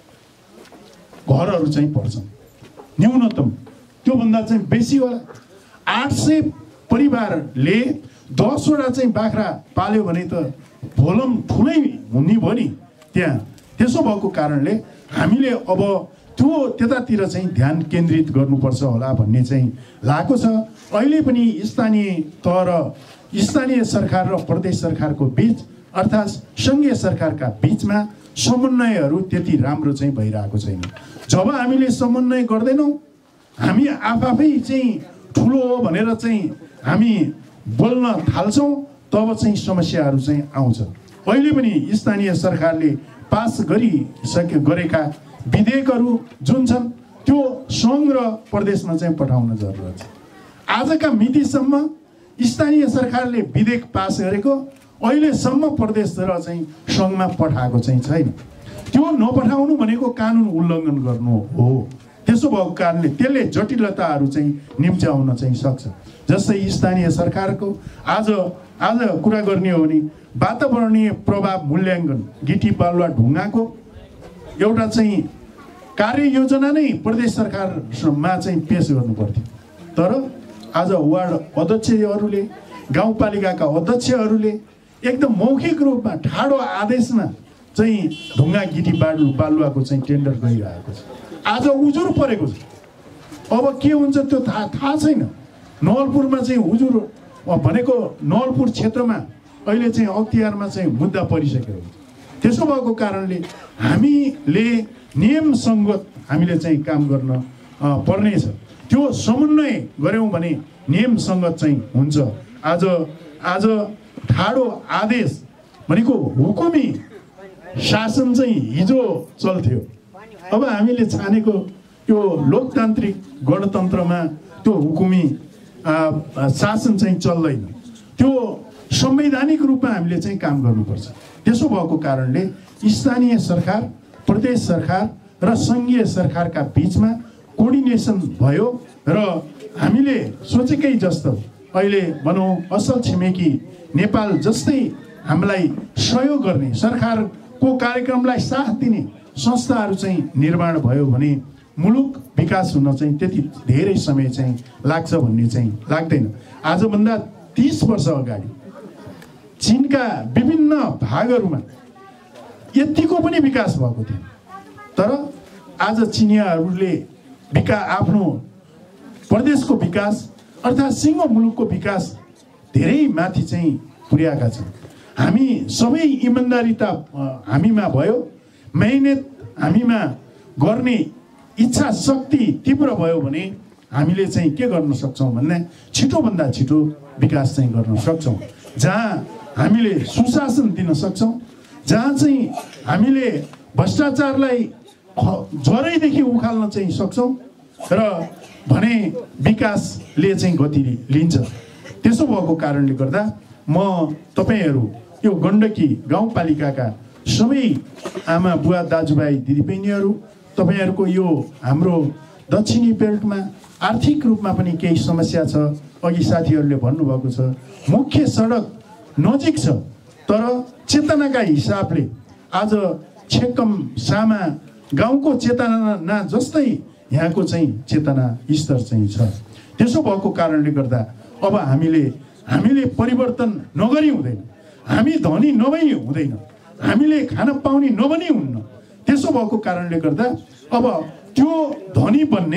घरहरू चाहिँ पर्छन् न्यूनतम, त्योभन्दा चाहिँ बेसी होला। 800 परिवारले 10वटा चाहिँ बाख्रा पाल्यो भने त भोलम ठुलै हुने भयो नि त्यहाँ। त्यसो भएको कारणले हामीले अब त्यो त्यतातिर चाहिँ ध्यान केन्द्रित गर्नुपर्छ होला भन्ने चाहिँ लागेको छ। अहिले पनि स्थानीय तह र स्थानीय सरकार र प्रदेश सरकारको बीच अर्थात् सङ्घीय सरकारका बीचमा समन्वयहरू त्यति राम्रो चाहिँ भइरहेको छैन। जब हामीले समन्वय गर्दैनौँ, हामी आफै चाहिँ ठुलो हो भनेर चाहिँ हामी बोल्न थाल्छौँ, तब चाहिँ समस्याहरू चाहिँ आउँछ। अहिले पनि स्थानीय सरकारले पास गरेका विधेयकहरू जुन छन् त्यो सङ्घ र प्रदेशमा चाहिँ पठाउन जरुरत छ। आजका मितिसम्म स्थानीय सरकारले विधेयक पास गरेको अहिलेसम्म प्रदेश र चाहिँ सङ्घमा पठाएको चाहिँ छैन। त्यो नपठाउनु भनेको कानुन उल्लङ्घन गर्नु हो। त्यसो भएको कारणले त्यसले जटिलताहरू चाहिँ निम्त्याउन चाहिँ सक्छ। जस्तै स्थानीय सरकारको आज कुरा गर्ने हो भने वातावरणीय प्रभाव मूल्याङ्कन गिटी बालुवा ढुङ्गाको एउटा चाहिँ कार्ययोजना नै प्रदेश सरकारमा चाहिँ पेश गर्नु पर्थ्यो। तर आज वार्ड अध्यक्षहरूले गाउँपालिकाका अध्यक्षहरूले एकदम मौखिक रूपमा ठाडो आदेशमा चाहिँ ढुङ्गा गिटी बालुवाको चाहिँ टेन्डर गइरहेको छ। आज उजुर परेको छ, अब के हुन्छ त्यो थाहा छैन। नवलपुरमा चाहिँ उजुर भनेको नवलपुर क्षेत्रमा अहिले चाहिँ अख्तियारमा चाहिँ मुद्दा परिसकेको हुन्छ। त्यसो भएको कारणले हामीले नियम सङ्गत हामीले चाहिँ काम गर्न पर्नेछ। त्यो समन्वय गऱ्यौँ भने नियम सङ्गत चाहिँ हुन्छ। आज ठाडो आदेश भनेको हुकुमी शासन चाहिँ हिजो चल्थ्यो। अब हामीले छानेको त्यो लोकतान्त्रिक गणतन्त्रमा त्यो हुकुमी शासन चाहिँ चल्दैन। त्यो संवैधानिक रूपमा हामीले चाहिँ काम गर्नुपर्छ। त्यसो भएको कारणले स्थानीय सरकार, प्रदेश सरकार र सङ्घीय सरकारका बिचमा कोर्डिनेसन भयो र हामीले सोचेकै जस्तो अहिले भनौँ असल छिमेकी नेपाल जस्तै हामीलाई सहयोग गर्ने, सरकारको कार्यक्रमलाई साथ दिने संस्थाहरू चाहिँ निर्माण भयो भने मुलुक विकास हुन चाहिँ त्यति धेरै समय चाहिँ लाग्छ भन्ने चाहिँ लाग्दैन। आजभन्दा 30 वर्ष अगाडि चीनका विभिन्न भागहरूमा यतिको पनि विकास भएको थियो, तर आज चिनियाहरूले आफ्नो प्रदेशको विकास अर्थात् सिङ्गो मुलुकको विकास धेरै माथि चाहिँ पुर्याएका छन्। हामी सबै इमान्दारिता हामीमा भयो, मेहनत हामीमा गर्ने इच्छा शक्ति तीव्र भयो भने हामीले चाहिँ के गर्न सक्छौँ भन्ने छिटोभन्दा छिटो विकास चाहिँ गर्न सक्छौँ। जहाँ हामीले सुशासन दिन सक्छौँ, जहाँ चाहिँ हामीले भ्रष्टाचारलाई ज्वरैदेखि उखाल्न चाहिँ सक्छौँ र भने विकासले चाहिँ गति लिन्छ। त्यसो भएको कारणले गर्दा म तपाईहरू यो गण्डकी गाउँपालिकाका सबै आमा बुवा दाजुभाइ दिदीबहिनीहरू, तपाईहरूको यो हाम्रो दक्षिणी बेल्टमा आर्थिक रूपमा पनि केही समस्या छ। अघि साथीहरूले भन्नुभएको छ मुख्य सडक नजिक छ, तर चेतनाका हिसाबले आज छेकम सामा गाउँको चेतना जस्तै यहाँको चाहिँ चेतना स्तर चाहिँ छ। त्यसो भएको कारणले गर्दा अब हामीले परिवर्तन नगरी हुँदैन, हामी धनी नभई हुँदैन, हामीले खान पाउने नभनी हुन्न। त्यसो भएको कारणले गर्दा अब त्यो धनी बन्ने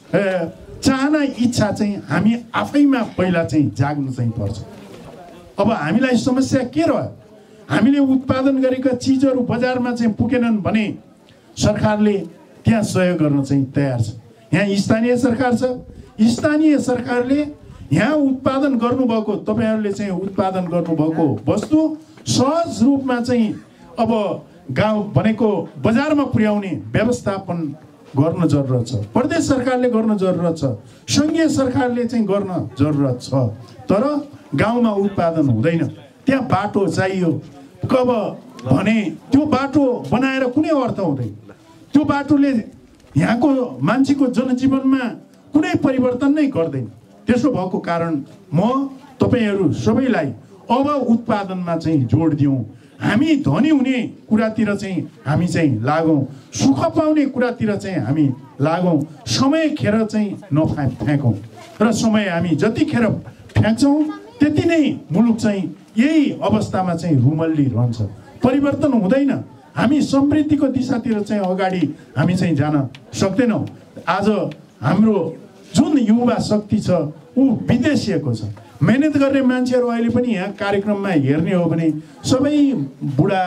चाहना इच्छा चाहिँ हामी आफैमा पहिला चाहिँ जाग्नु चाहिँ पर्छ। अब हामीलाई समस्या के रह्यो? हामीले उत्पादन गरेका चिजहरू बजारमा चाहिँ पुगेनन् भने सरकारले त्यहाँ सहयोग गर्न चाहिँ तयार छ। यहाँ स्थानीय सरकार छ, स्थानीय सरकारले यहाँ उत्पादन गर्नुभएको, तपाईहरूले चाहिँ उत्पादन गर्नुभएको वस्तु सहज रूपमा चाहिँ अब गाउँ भनेको बजारमा पुर्याउने व्यवस्थापन गर्न जरुरत छ। प्रदेश सरकारले गर्न जरुरत छ, सङ्घीय सरकारले चाहिँ गर्न जरुरत छ। तर गाउँमा उत्पादन हुँदैन, त्यहाँ बाटो चाहियो। कब भने त्यो बाटो बनाएर कुनै अर्थ हुँदैन, त्यो बाटोले यहाँको मान्छेको जनजीवनमा कुनै परिवर्तन नै गर्दैन। त्यसो भएको कारण म तपाईहरू सबैलाई अब उत्पादनमा चाहिँ जोड दिउँ, हामी धनी हुने कुरातिर चाहिँ हामी चाहिँ लागौँ, सुख पाउने कुरातिर चाहिँ हामी लागौँ, समय खेर चाहिँ नफ्याँकौँ। र समय हामी जतिखेर फ्याँक्छौँ त्यति नै मुलुक चाहिँ यही अवस्थामा चाहिँ रुमल्ली रहन्छ, परिवर्तन हुँदैन। हामी समृद्धिको दिशातिर चाहिँ अगाडि हामी चाहिँ जान सक्दैनौँ। आज हाम्रो जुन युवा शक्ति छ ऊ विदेशिएको छ। मेहनत गर्ने मान्छेहरू अहिले पनि यहाँ कार्यक्रममा हेर्ने हो भने सबै बुढा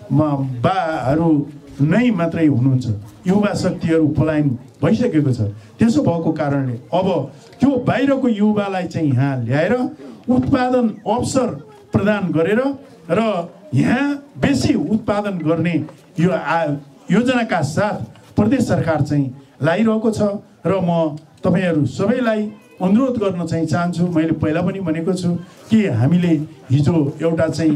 बाहरू नै मात्रै हुनुहुन्छ, युवा शक्तिहरू पलायन भइसकेको छ। त्यसो भएको कारणले अब त्यो बाहिरको युवालाई चाहिँ यहाँ ल्याएर उत्पादन अवसर प्रदान गरेर र यहाँ बेसी उत्पादन गर्ने यो योजनाका साथ प्रदेश सरकार चाहिँ लागिरहेको छ। र म तपाईहरू सबैलाई अनुरोध गर्न चाहिँ चाहन्छु, मैले पहिला पनि भनेको छु कि हामीले हिजो एउटा चाहिँ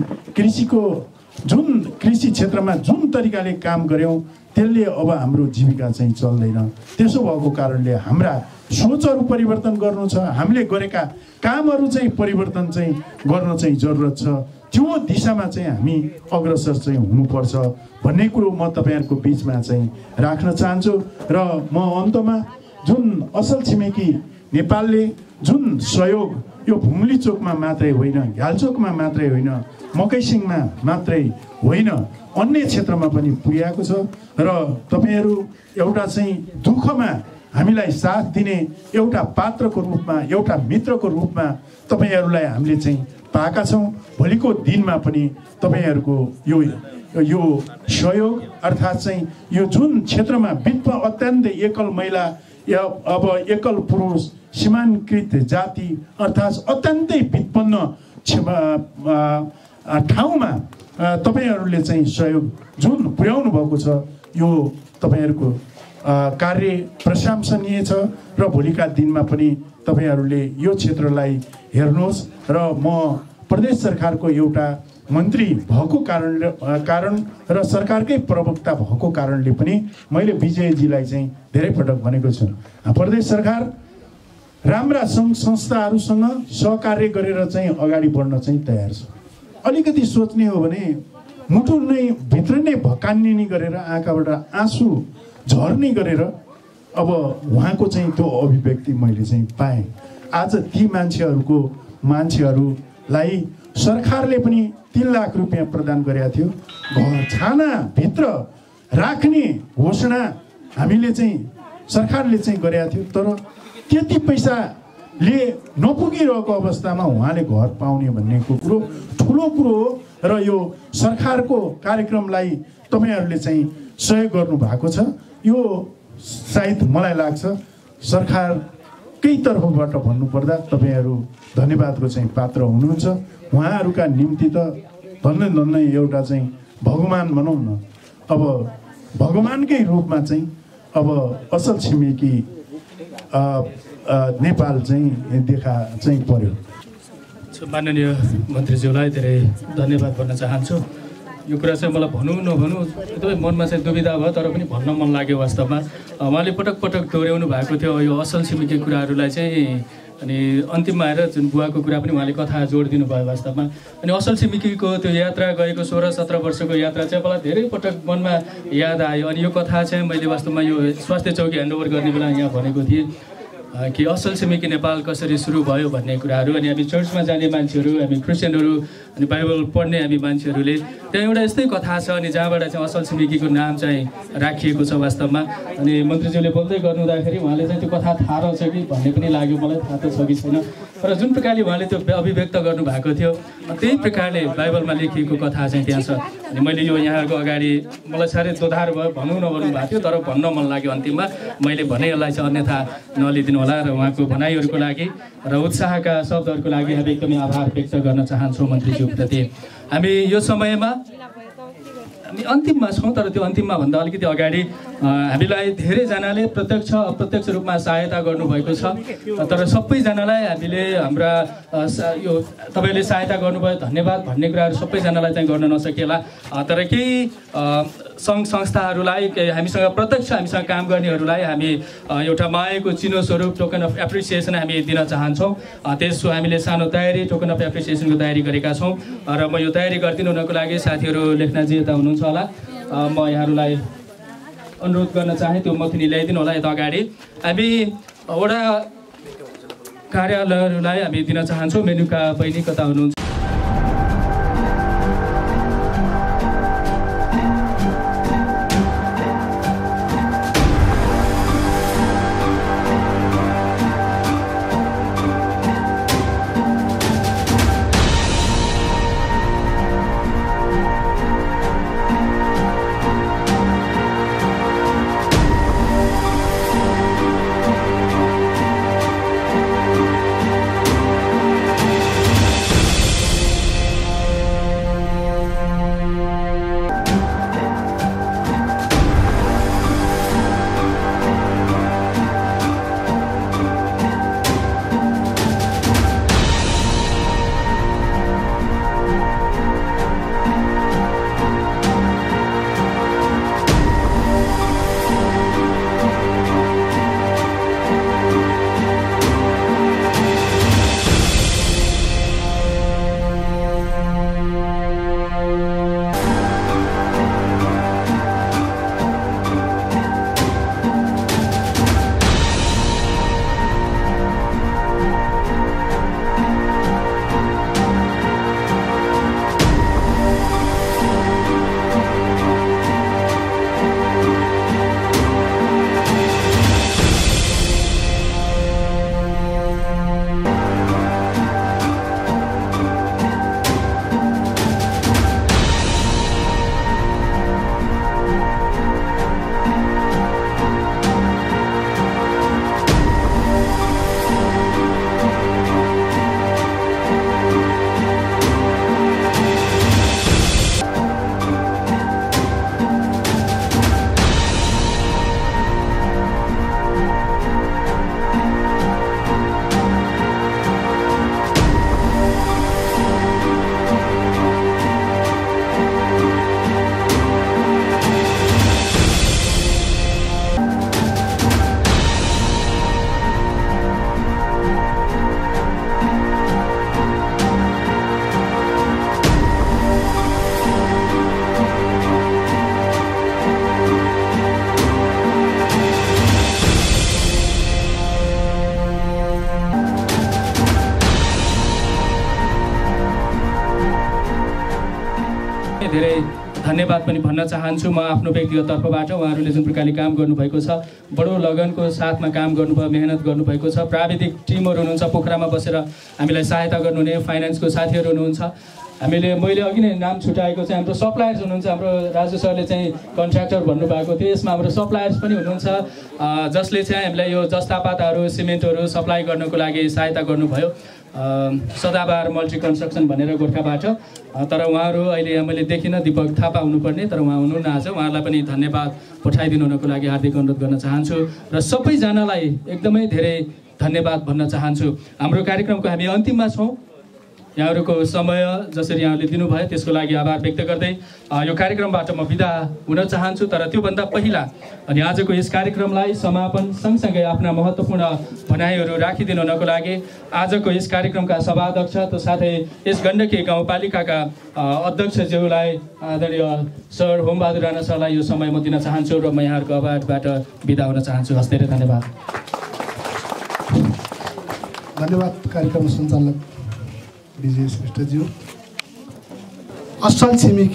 कृषि क्षेत्रमा जुन तरिकाले काम गऱ्यौँ त्यसले अब हाम्रो जीविका चाहिँ चल्दैन। त्यसो भएको कारणले हाम्रा सोचहरू परिवर्तन गर्नु छ, हामीले गरेका कामहरू चाहिँ परिवर्तन चाहिँ गर्न चाहिँ जरुरत छ। त्यो दिशामा चाहिँ हामी अग्रसर चाहिँ हुनुपर्छ भन्ने कुरो म तपाईहरुको बीचमा चाहिँ राख्न चाहन्छु। र म अन्तमा जुन असल छिमेकी नेपालले जुन सहयोग यो भुमली चोकमा मात्रै होइन, घ्यालचोकमा मात्रै होइन, मकैसिङमा मात्रै होइन, अन्य क्षेत्रमा पनि पुर्याएको छ। र तपाईहरु एउटा चाहिँ दुःखमा हामीलाई साथ दिने एउटा पात्रको रूपमा, एउटा मित्रको रूपमा तपाईहरुलाई हामीले चाहिँ पाएका छौं। भोलिको दिनमा पनि तपाईहरुको यो सहयोग अर्थात् चाहिँ यो जुन क्षेत्रमा विधवा अत्यन्तै एकल महिला या अब एकल पुरुष सीमाङ्कृत जाति अर्थात् अत्यन्तै विपन्न ठाउँमा तपाईहरुले चाहिँ सहयोग जुन पुर्याउनु भएको छ यो तपाईहरुको कार्य प्रशंसनीय छ। र भोलिका दिनमा पनि तपाईहरुले यो क्षेत्रलाई हेर्नुहोस्। र म प्रदेश सरकारको एउटा मन्त्री भएको कारण र सरकारकै प्रवक्ता भएको कारणले पनि मैले विजयजीलाई चाहिँ धेरै पटक भनेको छु, प्रदेश सरकार राम्रा सङ्घ संस्थाहरूसँग सहकार्य गरेर चाहिँ अगाडि बढ्न चाहिँ तयार छ। अलिकति सोच्ने हो भने मुटु नै भित्र नै भकान्ने गरेर आँखाबाट आँसु झर्ने गरेर अब उहाँको चाहिँ त्यो अभिव्यक्ति मैले चाहिँ पाएँ। आज ती मान्छेहरूलाई सरकारले पनि 3 लाख रुपियाँ प्रदान गरेका थियो। घर छानाभित्र राख्ने घोषणा हामीले चाहिँ सरकारले चाहिँ गरेका थियो, तर त्यति पैसाले नपुगिरहेको अवस्थामा उहाँले घर पाउने भन्नेको कुरो ठुलो कुरो हो। र यो सरकारको कार्यक्रमलाई तपाईँहरूले चाहिँ सहयोग गर्नुभएको छ। यो सायद मलाई लाग्छ सरकारकै तर्फबाट भन्नुपर्दा तपाईँहरू धन्यवादको चाहिँ पात्र हुनुहुन्छ। उहाँहरूका निम्ति त धन्नै एउटा चाहिँ भगवान भनौँ न, अब भगवानकै रूपमा चाहिँ अब असल छिमेकी नेपाल चाहिँ देखा चाहिँ पर्यो। माननीय मन्त्रीज्यूलाई धेरै धन्यवाद भन्न चाहन्छु। यो कुरा चाहिँ मलाई भनौँ नभनौँ एकदमै मनमा चाहिँ दुविधा भयो, तर पनि भन्न मन लाग्यो। वास्तवमा उहाँले पटक पटक दोहोऱ्याउनु भएको थियो यो असल छिमेकी कुराहरूलाई चाहिँ, अनि अन्तिममा आएर जुन बुवाको कुरा पनि उहाँले कथा जोडिदिनु भयो वास्तवमा। अनि असल छिमेकीको त्यो यात्रा गएको 16-17 वर्षको यात्रा चाहिँ मलाई धेरै पटक मनमा याद आयो। अनि यो कथा चाहिँ मैले वास्तवमा यो स्वास्थ्य चौकी ह्यान्डओभर गर्ने बेला यहाँ भनेको थिएँ कि असल छिमेकी नेपाल कसरी सुरु भयो भन्ने कुराहरू। अनि हामी चर्चमा जाने मान्छेहरू, हामी क्रिस्चियनहरू, अनि बाइबल पढ्ने हामी मान्छेहरूले त्यहाँ एउटा यस्तै कथा छ, अनि जहाँबाट चाहिँ असल छिमेकीको नाम चाहिँ राखिएको छ वास्तवमा। अनि मन्त्रीज्यूले बोल्दै गर्नुहुँदाखेरि उहाँले चाहिँ त्यो कथा थाहा रहेछ कि भन्ने पनि लाग्यो, मलाई थाहा त छ कि छैन, तर जुन प्रकारले उहाँले त्यो अभिव्यक्त गर्नुभएको थियो त्यही प्रकारले बाइबलमा लेखिएको कथा चाहिँ त्यहाँ छ। अनि मैले यो यहाँहरूको अगाडि मलाई साह्रै दोधार भयो, भनौँ नभनौँ भएको थियो, तर भन्न मन लाग्यो। अन्तिममा मैले भने यसलाई चाहिँ अन्यथा नलिदिनु होला। र उहाँको भनाइहरूको लागि र उत्साहका शब्दहरूको लागि हामी एकदमै आभार व्यक्त गर्न चाहन्छौँ मन्त्रीज्यूप्रति। हामी यो समयमा हामी अन्तिममा छौँ, तर त्यो अन्तिममा भन्दा अलिकति अगाडि हामीलाई धेरैजनाले प्रत्यक्ष अप्रत्यक्ष रूपमा सहायता गर्नुभएको छ, तर सबैजनालाई हामीले हाम्रा यो तपाईँले सहायता गर्नुभयो धन्यवाद भन्ने कुराहरू सबैजनालाई चाहिँ गर्न नसकेला, तर केही सङ्घ संस्थाहरूलाई, हामीसँग प्रत्यक्ष हामीसँग काम गर्नेहरूलाई हामी एउटा मायाको चिनो स्वरूप टोकन अफ एप्रिसिएसन हामी दिन चाहन्छौँ। त्यसको हामीले सानो तयारी टोकन अफ एप्रिसिएसनको तयारी गरेका छौँ। र म यो तयारी गरिदिनु हुनको लागि साथीहरू लेख्नाजी यता हुनुहुन्छ होला, म यहाँहरूलाई अनुरोध गर्न चाहेँ त्यो मथुनी ल्याइदिनु होला यता अगाडि। हामी वडा कार्यालयहरूलाई हामी दिन चाहन्छौँ। मेनुका बहिनी कता हुनुहुन्छ? धेरै धन्यवाद पनि भन्न चाहन्छु म आफ्नो व्यक्तिगत तर्फबाट। उहाँहरूले जुन प्रकारले काम गर्नुभएको छ, बडो लगनको साथमा काम गर्नुभयो, मेहनत गर्नुभएको छ। प्राविधिक टिमहरू हुनुहुन्छ पोखरामा बसेर हामीलाई सहायता गर्नुहुने, फाइनेन्सको साथीहरू हुनुहुन्छ। मैले अघि नै नाम छुट्याएको चाहिँ हाम्रो सप्लायर्स हुनुहुन्छ। हाम्रो राजु सरले चाहिँ कन्ट्र्याक्टर भन्नुभएको थियो, यसमा हाम्रो सप्लायर्स पनि हुनुहुन्छ जसले चाहिँ हामीलाई यो जस्तापाताहरू सिमेन्टहरू सप्लाई गर्नको लागि सहायता गर्नुभयो। सदाबहार मल्टी कन्स्ट्रक्सन भनेर गोर्खाबाट, तर उहाँहरू अहिले यहाँ मैले देखिनँ, दिपक थापा हुनुपर्ने, तर उहाँ हुनुहुन्न आज। उहाँहरूलाई पनि धन्यवाद पठाइदिनु हुनको लागि हार्दिक अनुरोध गर्न चाहन्छु र सबैजनालाई एकदमै धेरै धन्यवाद भन्न चाहन्छु। हाम्रो कार्यक्रमको हामी अन्तिममा छौँ। यहाँहरूको समय जसरी यहाँले दिनुभयो त्यसको लागि आभार व्यक्त गर्दै यो कार्यक्रमबाट म बिदा हुन चाहन्छु। तर त्योभन्दा पहिला अनि आजको यस कार्यक्रमलाई समापन सँगसँगै आफ्ना महत्त्वपूर्ण भनाइहरू राखिदिनु हुनको लागि आजको यस कार्यक्रमका सभाध्यक्ष त साथै यस गण्डकी गाउँपालिकाका अध्यक्षज्यूलाई आदरणीय सर होमबहादुर राणा सरलाई यो समय म दिन चाहन्छु र म यहाँहरूको आभारबाट बिदा हुन चाहन्छु। हस्, धेरै धन्यवाद। धन्यवाद कार्यक्रम सञ्चालक विजय श्रेष्ठज्यू। असल छिमेकी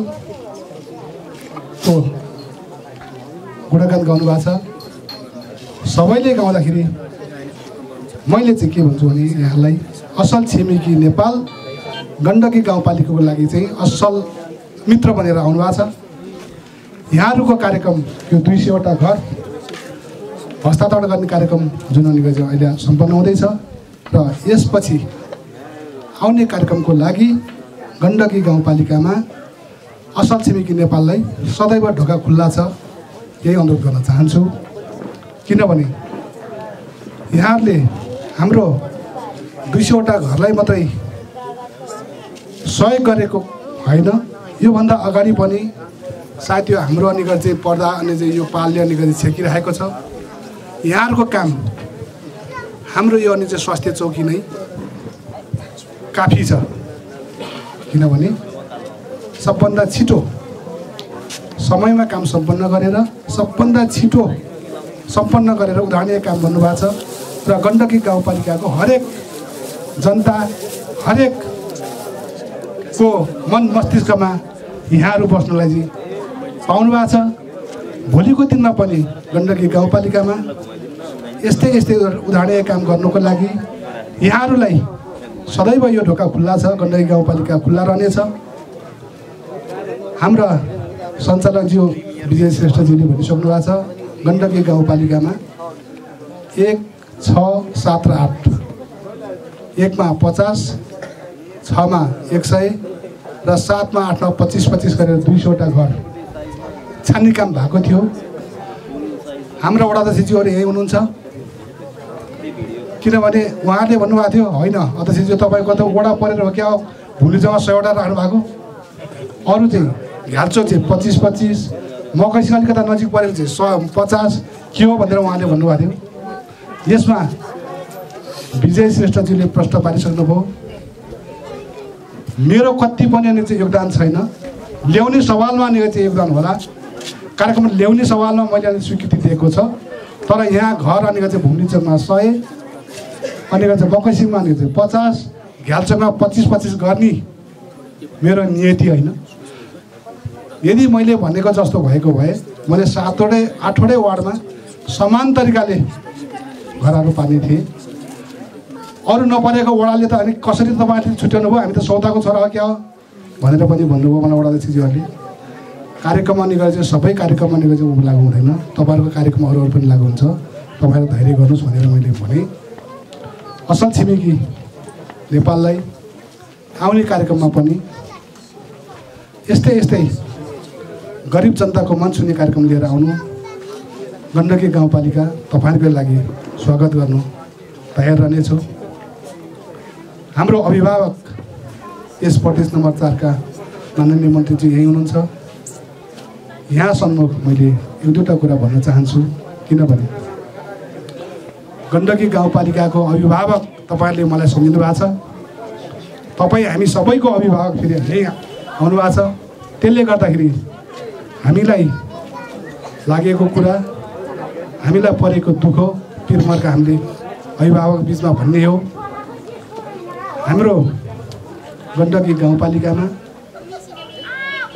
नेपालको गुणगान गाउनुभएको छ। सबैले गाउँदाखेरि मैले चाहिँ के भन्छु भने यहाँलाई असल छिमेकी नेपाल गण्डकी गाउँपालिकाको लागि चाहिँ असल मित्र बनेर आउनुभएको छ। यहाँहरूको कार्यक्रम यो 200वटा घर हस्तान्तरण गर्ने कार्यक्रम जुन अहिले सम्पन्न हुँदैछ र यसपछि आउने कार्यक्रमको लागि गण्डकी गाउँपालिकामा असल छिमेकी नेपाललाई सदैव ढोका खुल्ला छ, यही अनुरोध गर्न चाहन्छु। किनभने यहाँहरूले हाम्रो 200वटा घरलाई मात्रै सहयोग गरेको होइन, योभन्दा अगाडि पनि सायद यो हाम्रो अनिगत चाहिँ पर्दा अनि चाहिँ यो पालले अनिगत छेकिरहेको छ। यहाँहरूको काम हाम्रो यो अनि चाहिँ स्वास्थ्य चौकी नै काफी छ। किनभने सबभन्दा छिटो समयमा काम सम्पन्न गरेर सबभन्दा छिटो सम्पन्न गरेर उदाहरणीय काम गर्नुभएको छ र गण्डकी गाउँपालिकाको हरेक जनता हरेकको मन मस्तिष्कमा यहाँहरू बस्नलाई चाहिँ पाउनु भएको छ। भोलिको दिनमा पनि गण्डकी गाउँपालिकामा यस्तै उदाहरणीय काम गर्नुको लागि यहाँहरूलाई सदैव यो ढोका खुल्ला छ, गण्डकी गाउँपालिका खुल्ला रहनेछ। हाम्रा सञ्चालकज्यू विजय श्रेष्ठज्यूले भनिसक्नु भएको छ, गण्डकी गाउँपालिकामा 1, 6, 7 र 8, 1 मा 50, 6 मा 100 र 7 मा 8 मा 25-25 गरेर 200वटा घर छान्ने काम भएको थियो। हाम्रा वडाध्यक्षज्यूहरू यही हुनुहुन्छ। किनभने उहाँले भन्नुभएको थियो होइन अध्यक्षज्यू तपाईँको त वडा परेर हो क्या, भुली जग्गा 100वटा राख्नु भएको, अरू चाहिँ घ्याल्चो चाहिँ 25-25, मकैसँग अलिकता नजिक परेको चाहिँ 50 के हो भनेर उहाँले भन्नुभएको थियो। यसमा विजय श्रेष्ठज्यूले प्रश्न पारिसक्नुभयो। मेरो कति पनि अनि चाहिँ योगदान छैन, ल्याउने सवालमा अनि चाहिँ योगदान होला। कार्यक्रम ल्याउने सवालमा मैले अनि स्वीकृति दिएको छ, तर यहाँ घर अनि चाहिँ भुम्लीचोकमा 100 अनि चाहिँ मकैसिङमा अनि चाहिँ 50, घ्याल्चोकमा 25-25 गर्ने मेरो नियति होइन। यदि मैले भनेको जस्तो भएको भए मैले 7वटै 8वटै वार्डमा समान तरिकाले घरहरू पार्ने थिएँ। अरू नपरेको वडाले त अनि कसरी तपाईँहरूले छुट्याउनु भयो, हामी त सौदाको छोरा हो क्या हो भनेर पनि भन्नुभयो मलाई वडाध्यक्षज्यूहरूले। कार्यक्रम अनि चाहिँ सबै कार्यक्रम अनि चाहिँ लागु हुँदैन, तपाईँहरूको कार्यक्रम अरू पनि लागु हुन्छ, तपाईँहरू धैर्य गर्नुहोस् भनेर मैले भने। असल छिमेकी नेपाललाई आउने कार्यक्रममा पनि यस्तै गरिब जनताको मन छुने कार्यक्रम लिएर आउनु। गण्डकी गाउँपालिका तपाईँहरूको लागि स्वागत गर्नु तयार रहनेछु। हाम्रो अभिभावक यस प्रदेश नम्बर 4 का माननीय मन्त्रीजी यही हुनुहुन्छ। यहाँ सम्मुख मैले 1-2टा कुरा भन्न चाहन्छु। किनभने गण्डकी गाउँपालिकाको अभिभावक तपाईँहरूले मलाई सम्झिनु भएको छ। तपाईँ हामी सबैको अभिभावक फेरि यही आउनु भएको छ। त्यसले गर्दाखेरि हामीलाई लागेको कुरा, हामीलाई परेको दुःख पिरमर्का हामीले अभिभावक बिचमा भन्ने हो। हाम्रो गण्डकी गाउँपालिकामा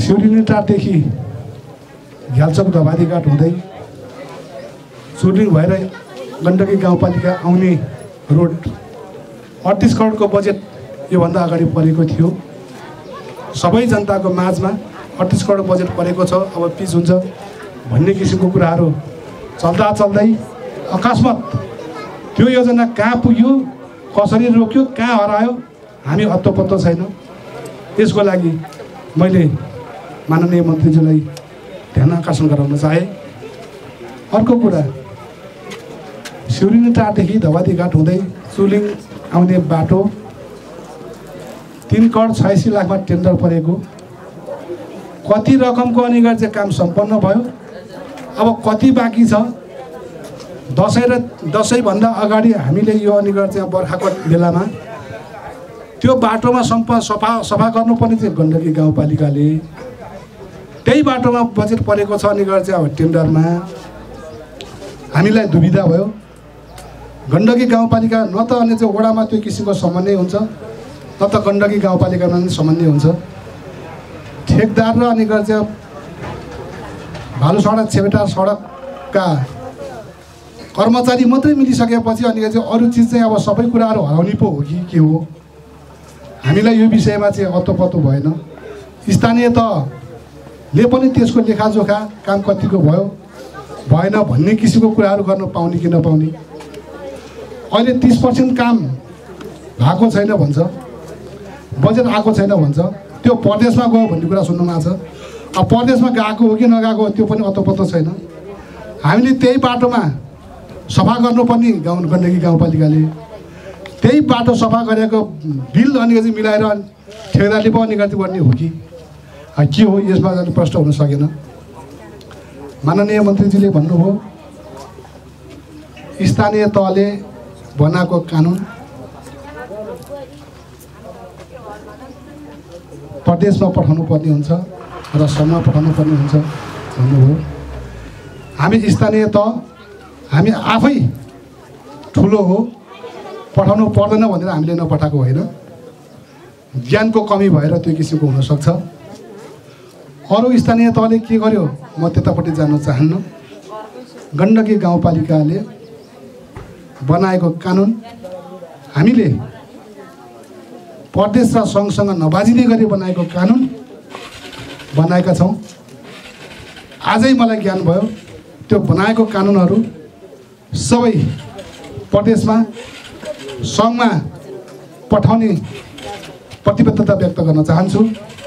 सिउरिनीटारदेखि घ्यालचोक धबाधीघाट हुँदै सुटिङ भएर गण्डकी गाउँपालिका आउने रोड 38 करोडको बजेट योभन्दा अगाडि परेको थियो। सबै जनताको माझमा 38 करोड बजेट परेको छ, अब पिच हुन्छ भन्ने किसिमको कुराहरू चल्दा चल्दै अकस्मात त्यो योजना कहाँ पुग्यो, कसरी रोक्यो, कहाँ हरायो हामी अत्तो पत्तो छैन। यसको लागि मैले माननीय मन्त्रीज्यूलाई ध्यान आकर्षण गराउन चाहे। अर्को कुरा, सिउरिनीटारदेखि धबाधीघाट हुँदै चुलिङ आउने बाटो 3 करोड 86 लाखमा टेन्डर परेको, कति रकमको अनुसार चाहिँ काम सम्पन्न भयो, अब कति बाँकी छ। दसैँभन्दा अगाडि हामीले यो अनुसार चाहिँ बर्खाको बेलामा त्यो बाटोमा सफा गर्नुपर्ने चाहिँ गण्डकी गाउँपालिकाले, त्यही बाटोमा बजेट परेको छ अनुसार चाहिँ अब टेन्डरमा हामीलाई दुविधा भयो। गण्डकी गाउँपालिका न त अन्य चाहिँ वडामा त्यो किसिमको समन्वय हुन्छ, न त गण्डकी गाउँपालिकामा पनि समन्वय हुन्छ। ठेकदार र अनुसार चाहिँ भालु सडक छेबेटा सडकका कर्मचारी मात्रै मिलिसकेपछि अनि चाहिँ अरू चिज चाहिँ अब सबै कुराहरू हराउने पो हो कि के हो, हामीलाई यो विषयमा चाहिँ अत्तो भएन। स्थानीय तहले पनि त्यसको लेखाजोखा काम कतिको भयो भएन भन्ने किसिमको कुराहरू गर्न पाउने कि नपाउने। अहिले 30% काम भएको छैन भन्छ, बजेट आएको छैन भन्छ, त्यो प्रदेशमा गयो भन्ने कुरा सुन्नुमा छ। अब प्रदेशमा गएको हो कि नगएको त्यो पनि अत्तो छैन। हामीले त्यही बाटोमा सफा गर्नुपर्ने गण्डकी गाउँपालिकाले त्यही बाटो सफा गरेको बिल अनि चाहिँ मिलाएर ठेकेदारले पो निकाल्नु पर्ने हो कि के हो, यसमा चाहिँ प्रश्न हुन सकेन। माननीय मन्त्रीजीले भन्नुभयो स्थानीय तहले बनाएको कानुन प्रदेशमा पठाउनु पर्ने हुन्छ र सङ्घमा पठाउनु पर्ने हुन्छ भन्नुभयो। हामी स्थानीय तह हामी आफै ठुलो हो, पठाउनु पर्दैन भनेर हामीले नपठाएको होइन, ज्ञानको कमी भएर त्यो किसिमको हुनसक्छ। अरू स्थानीय तहले के गर्यो म त्यतापट्टि जान चाहन्न। गण्डकी गाउँपालिकाले बनाएको कानुन हामीले प्रदेश र सङ्घसँग नबाजिने गरी बनाएको कानुन बनाएका छौँ। आजै मलाई ज्ञान भयो त्यो बनाएको कानुनहरू सबै प्रदेशमा सङ्घमा पठाउने प्रतिबद्धता व्यक्त गर्न चाहन्छु।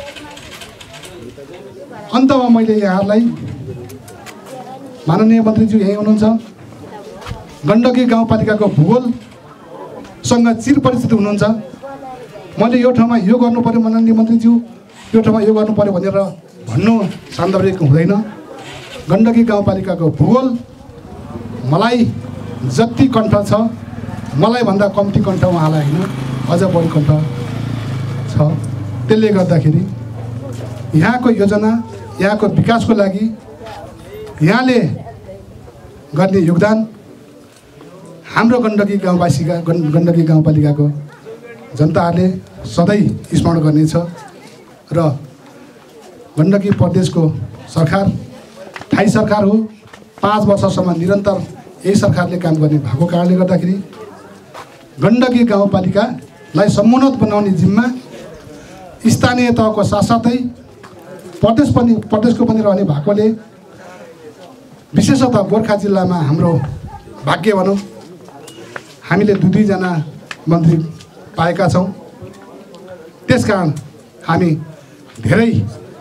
अन्तमा मैले यहाँहरूलाई माननीय मन्त्रीज्यू यहीँ हुनुहुन्छ, गण्डकी गाउँपालिकाको भूगोलसँग चिरपरिचित हुनुहुन्छ। मैले यो ठाउँमा यो गर्नु पर्यो माननीय मन्त्रीज्यू, यो ठाउँमा यो गर्नु पर्यो भनेर भन्नु सान्दर्भिक हुँदैन। गण्डकी गाउँपालिकाको भूगोल मलाई जति कण्ठ छ, मलाई भन्दा कम्ती कण्ठ उहाँलाई होइन, अझ बढी कण्ठ छ। त्यसले गर्दाखेरि यहाँको योजना, यहाँको विकासको लागि यहाँले गर्ने योगदान हाम्रो गण्डकी गाउँपालिकाको जनताहरूले सधैँ स्मरण गर्नेछ र गण्डकी प्रदेशको सरकार स्थायी सरकार हो। 5 वर्षसम्म निरन्तर यही सरकारले काम गर्ने भएको कारणले गर्दाखेरि गण्डकी गाउँपालिकालाई समुन्नत बनाउने जिम्मा स्थानीय तहको साथसाथै प्रदेशको पनि रहने भएकोले विशेषतः गोर्खा जिल्लामा हाम्रो भाग्य भनौँ हामीले 2 जना मन्त्री पाएका छौँ। त्यसकारण हामी धेरै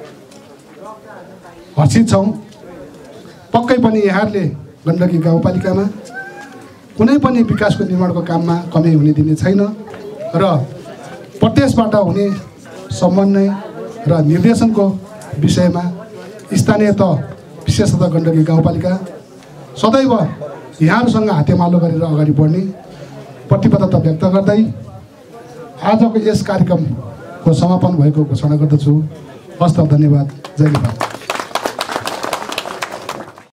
हर्षित छौँ। पक्कै पनि यहाँहरूले गण्डकी गाउँपालिकामा कुनै पनि विकासको निर्माणको काममा कमी हुने दिने छैन र प्रदेशबाट हुने समन्वय र निर्देशनको विषयमा स्थानीय तह विशेषतः गण्डकी गाउँपालिका सदैव यहाँहरूसँग हातेमालो गरेर अगाडि बढ्ने प्रतिबद्धता व्यक्त गर्दै आजको यस कार्यक्रमको समापन भएको घोषणा गर्दछु। हस्त धन्यवाद। जय नेपाल।